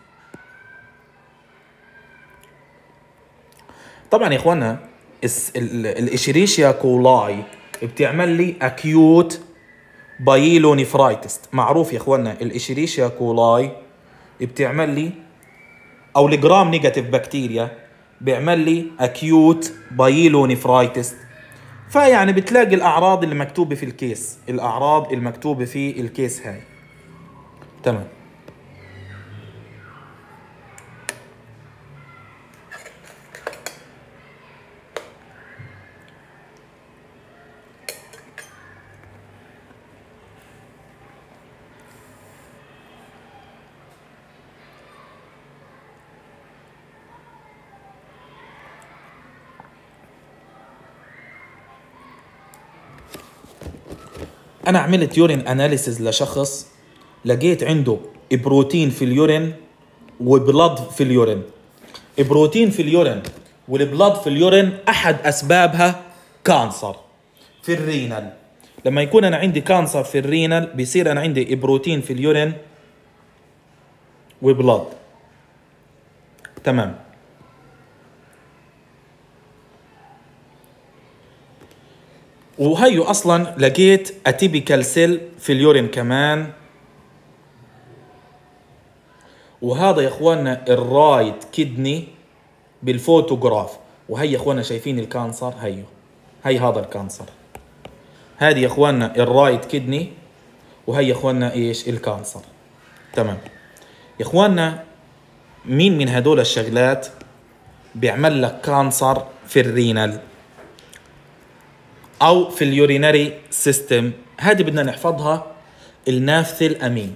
طبعا يا اخوانا الاشيريشيا كولاي بتعمل لي اكيوت بايلونيفرايتس. معروف يا اخوانا الاشيريشيا كولاي بتعمل لي او الجرام نيجاتيف بكتيريا بيعمل لي اكيوت بايلونيفرايتس. فيعني بتلاقي الاعراض اللي مكتوبه في الكيس، الاعراض المكتوبه في الكيس هاي. تمام. انا عملت يورين اناليسيز لشخص، لقيت عنده بروتين في اليورين وبلد في اليورين. بروتين في اليورين والبلد في اليورين احد اسبابها كانسر في الرينال. لما يكون انا عندي كانسر في الرينال بيصير انا عندي بروتين في اليورين وبلد. تمام. وهيو اصلا لقيت اتيبيكال سيل في اليورين كمان. وهذا يا اخواننا الرايت كدني بالفوتوغراف. وهي يا اخواننا شايفين الكانسر، هيو هي هذا الكانسر. هذه يا اخواننا الرايت كدني، وهي يا اخواننا ايش؟ الكانسر. تمام يا اخواننا. مين من هدول الشغلات بيعمل لك كانسر في الرينال او في اليورينري سيستم؟ هذه بدنا نحفظها. النافثل امين.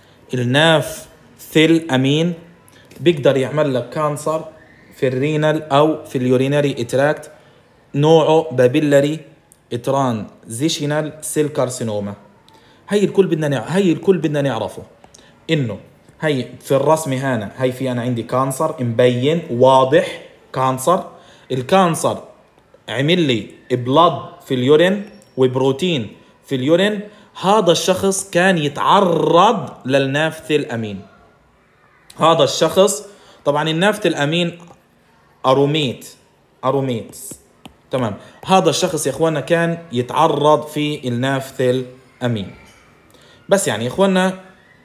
النافثل امين بيقدر يعمل لك كانسر في الرينال او في اليورينري اتراكت، نوعه بابيلاري ترانزيشنال سيل كارسينوما. هي الكل بدنا نع... هي الكل بدنا نعرفه. انه هي في الرسم هنا، هي في انا عندي كانسر مبين واضح، كانسر. الكانسر عمل لي بلاد في اليورين وبروتين في اليورين. هذا الشخص كان يتعرض للنافث الامين. هذا الشخص طبعا النافث الامين اروميت اروميت تمام. هذا الشخص يا اخوانا كان يتعرض في النافث الامين. بس يعني يا اخوانا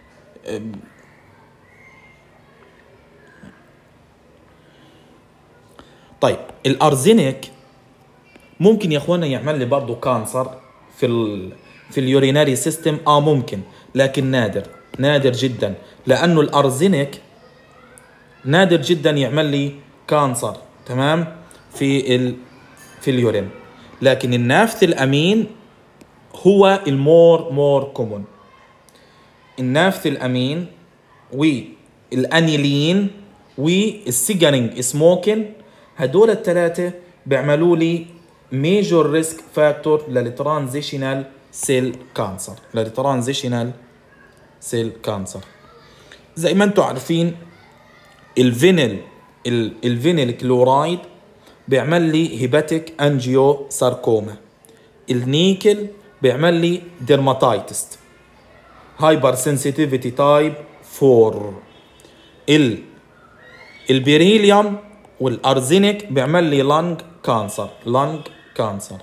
طيب الارزينيك ممكن يا اخوانا يعمل لي برضه كانسر في ال في اليوريناري سيستم. اه ممكن، لكن نادر نادر جدا، لانه الارزينيك نادر جدا يعمل لي كانسر تمام في ال في اليورين. لكن النافث الامين هو المور مور كومون. النافث الامين والانيلين والسيجارينج سموكين، هدول الثلاثه بيعملوا لي ميجور ريسك فاكتور للترانزيشنال سيل كانسر للترانزيشنال سيل كانسر. زي ما انتم عارفين الفينيل الفينيل كلورايد بيعمل لي هيباتيك انجيو ساركوما. النيكل بيعمل لي ديرماتايتس هايبر سنسيتيفيتي تايب فور. ال البيريليوم والارزينيك بيعمل لي لانج كانسر لانج كانسر.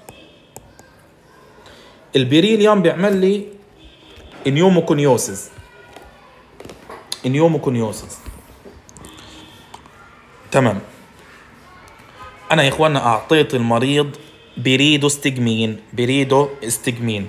البيريليوم بيعمل لي نيوموكونيوسيس نيوموكونيوسيس تمام. انا يا اخوانا اعطيت المريض بريدوستجمين بريدوستجمين.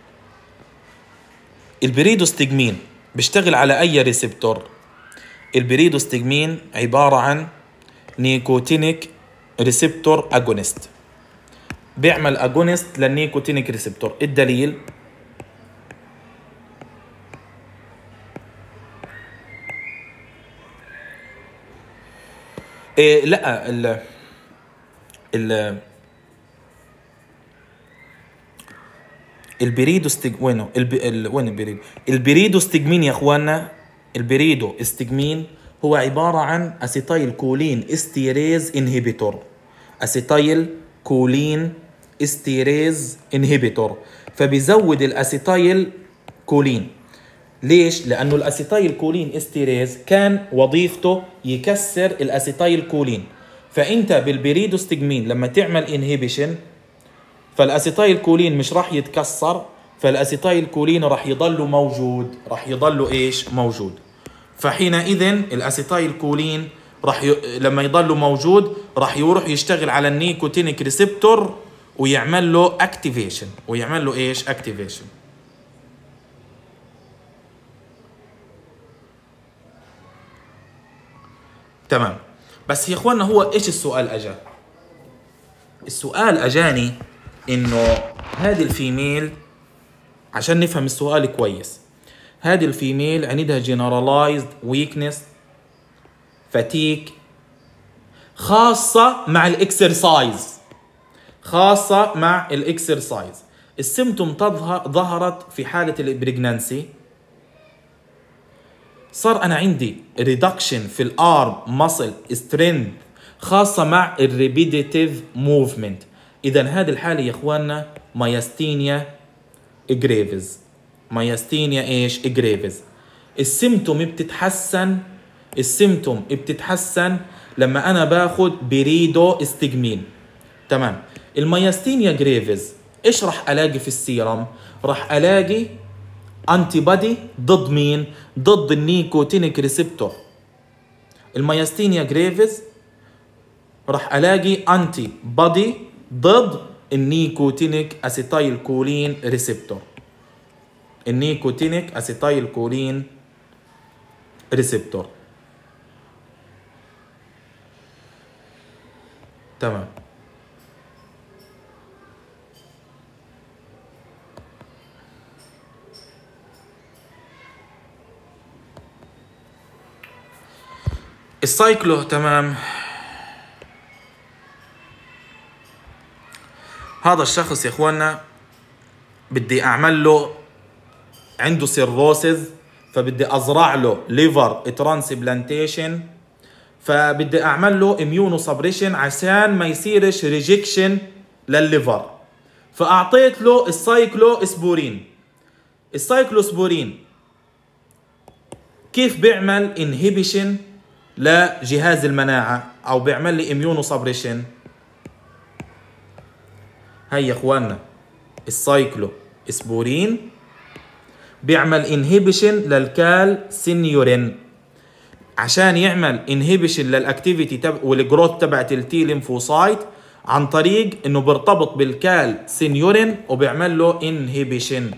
البريدوستجمين بيشتغل على اي ريسبتور؟ البريدوستجمين عبارة عن نيكوتينيك ريسبتور اجونست، بيعمل اجونست للنيكوتينيك ريسبتور. الدليل إيه لا ال ال البريدوستج وينه الب... ال... وين البريدو البريدوستجمين يا اخوانا. البريدو استجمين هو عبارة عن اسيتايل كولين استيريز انهبيتور اسيتايل كولين استيريز انهبيتور. فبيزود الاسيتايل كولين. ليش؟ لانه الاسيتايل كولين استيريز كان وظيفته يكسر الاسيتايل كولين. فانت بالبريدوستجمين لما تعمل انهبيشن فالاسيتايل كولين مش راح يتكسر، فالاسيتايل كولين راح يضل موجود راح يضل ايش موجود. فحينئذ الاسيتايل كولين راح ي... لما يضل موجود راح يروح يشتغل على النيكوتينيك ريسبتور ويعمل له اكتيفيشن ويعمل له ايش اكتيفيشن. تمام. بس يا اخوانا هو ايش السؤال اجا؟ السؤال اجاني انه هذه الفيميل، عشان نفهم السؤال كويس، هذه الفيميل عندها جنرالايزد ويكنس فاتيك خاصة مع الاكسرسايز خاصة مع الاكسرسايز. السيمتوم ظهرت في حالة البريجنانسي. صار انا عندي ريدكشن في الارم ماسل سترينث خاصة مع الريبيتيتيف موفمنت. اذا هذه الحالة يا اخواننا مايستينيا جريفز مايستينيا ايش جريفز. السيمتوم بتتحسن السيمتوم بتتحسن لما انا باخذ بريدو استجمين. تمام. المايستينيا جريفز ايش راح الاقي في السيرم؟ راح الاقي انتي بادي ضد مين؟ ضد النيكوتينيك ريسبتور. المايستينيا جريفز راح الاقي انتي بادي ضد النيكوتينيك اسيتايل كولين ريسبتور النيكوتينيك اسيتايل كولين ريسبتور. تمام. السايكلو تمام. هذا الشخص يا اخوانا بدي اعمل له عنده سيروسز فبدي ازرع له ليفر ترانسبلانتيشن، فبدي اعمل له اميونو سبريشن عشان ما يصيرش ريجكشن للليفر. فاعطيت له السايكلو اسبورين. السايكلوسبورين كيف بيعمل انهبيشن لجهاز المناعة او بيعمل لي اميونو سبريشن؟ هي يا اخواننا السايكلو اسبورين بيعمل انهبيشن للكالسينيورين عشان يعمل انهبيشن للاكتيفيتي تب... والجروث تبعت التي ليمفوسايت عن طريق انه بيرتبط بالكالسينيورين وبيعمل له انهبيشن.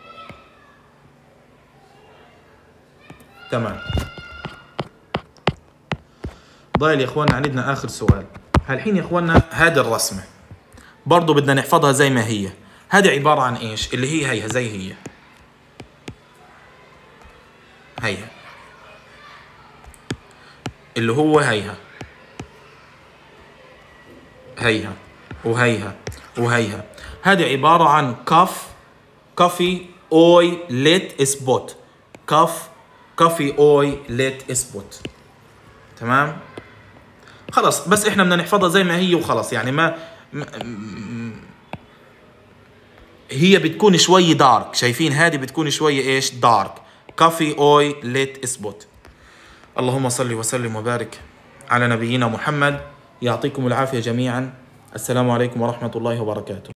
تمام. ضايل يا اخواننا عندنا اخر سؤال. هالحين يا اخواننا هذه الرسمه برضه بدنا نحفظها زي ما هي. هذه عباره عن ايش؟ اللي هي هيها زي هي هيها اللي هو هيها هيها وهيها وهيها. هذه عباره عن كف كافي اوي ليت سبوت كف كافي اوي ليت سبوت. تمام. خلص بس احنا بدنا نحفظها زي ما هي وخلص. يعني ما هي بتكون شوي دارك. شايفين هذه بتكون شوي ايش؟ دارك. كافي اوي ليت سبوت. اللهم صل وسلم وبارك على نبينا محمد. يعطيكم العافية جميعا. السلام عليكم ورحمة الله وبركاته.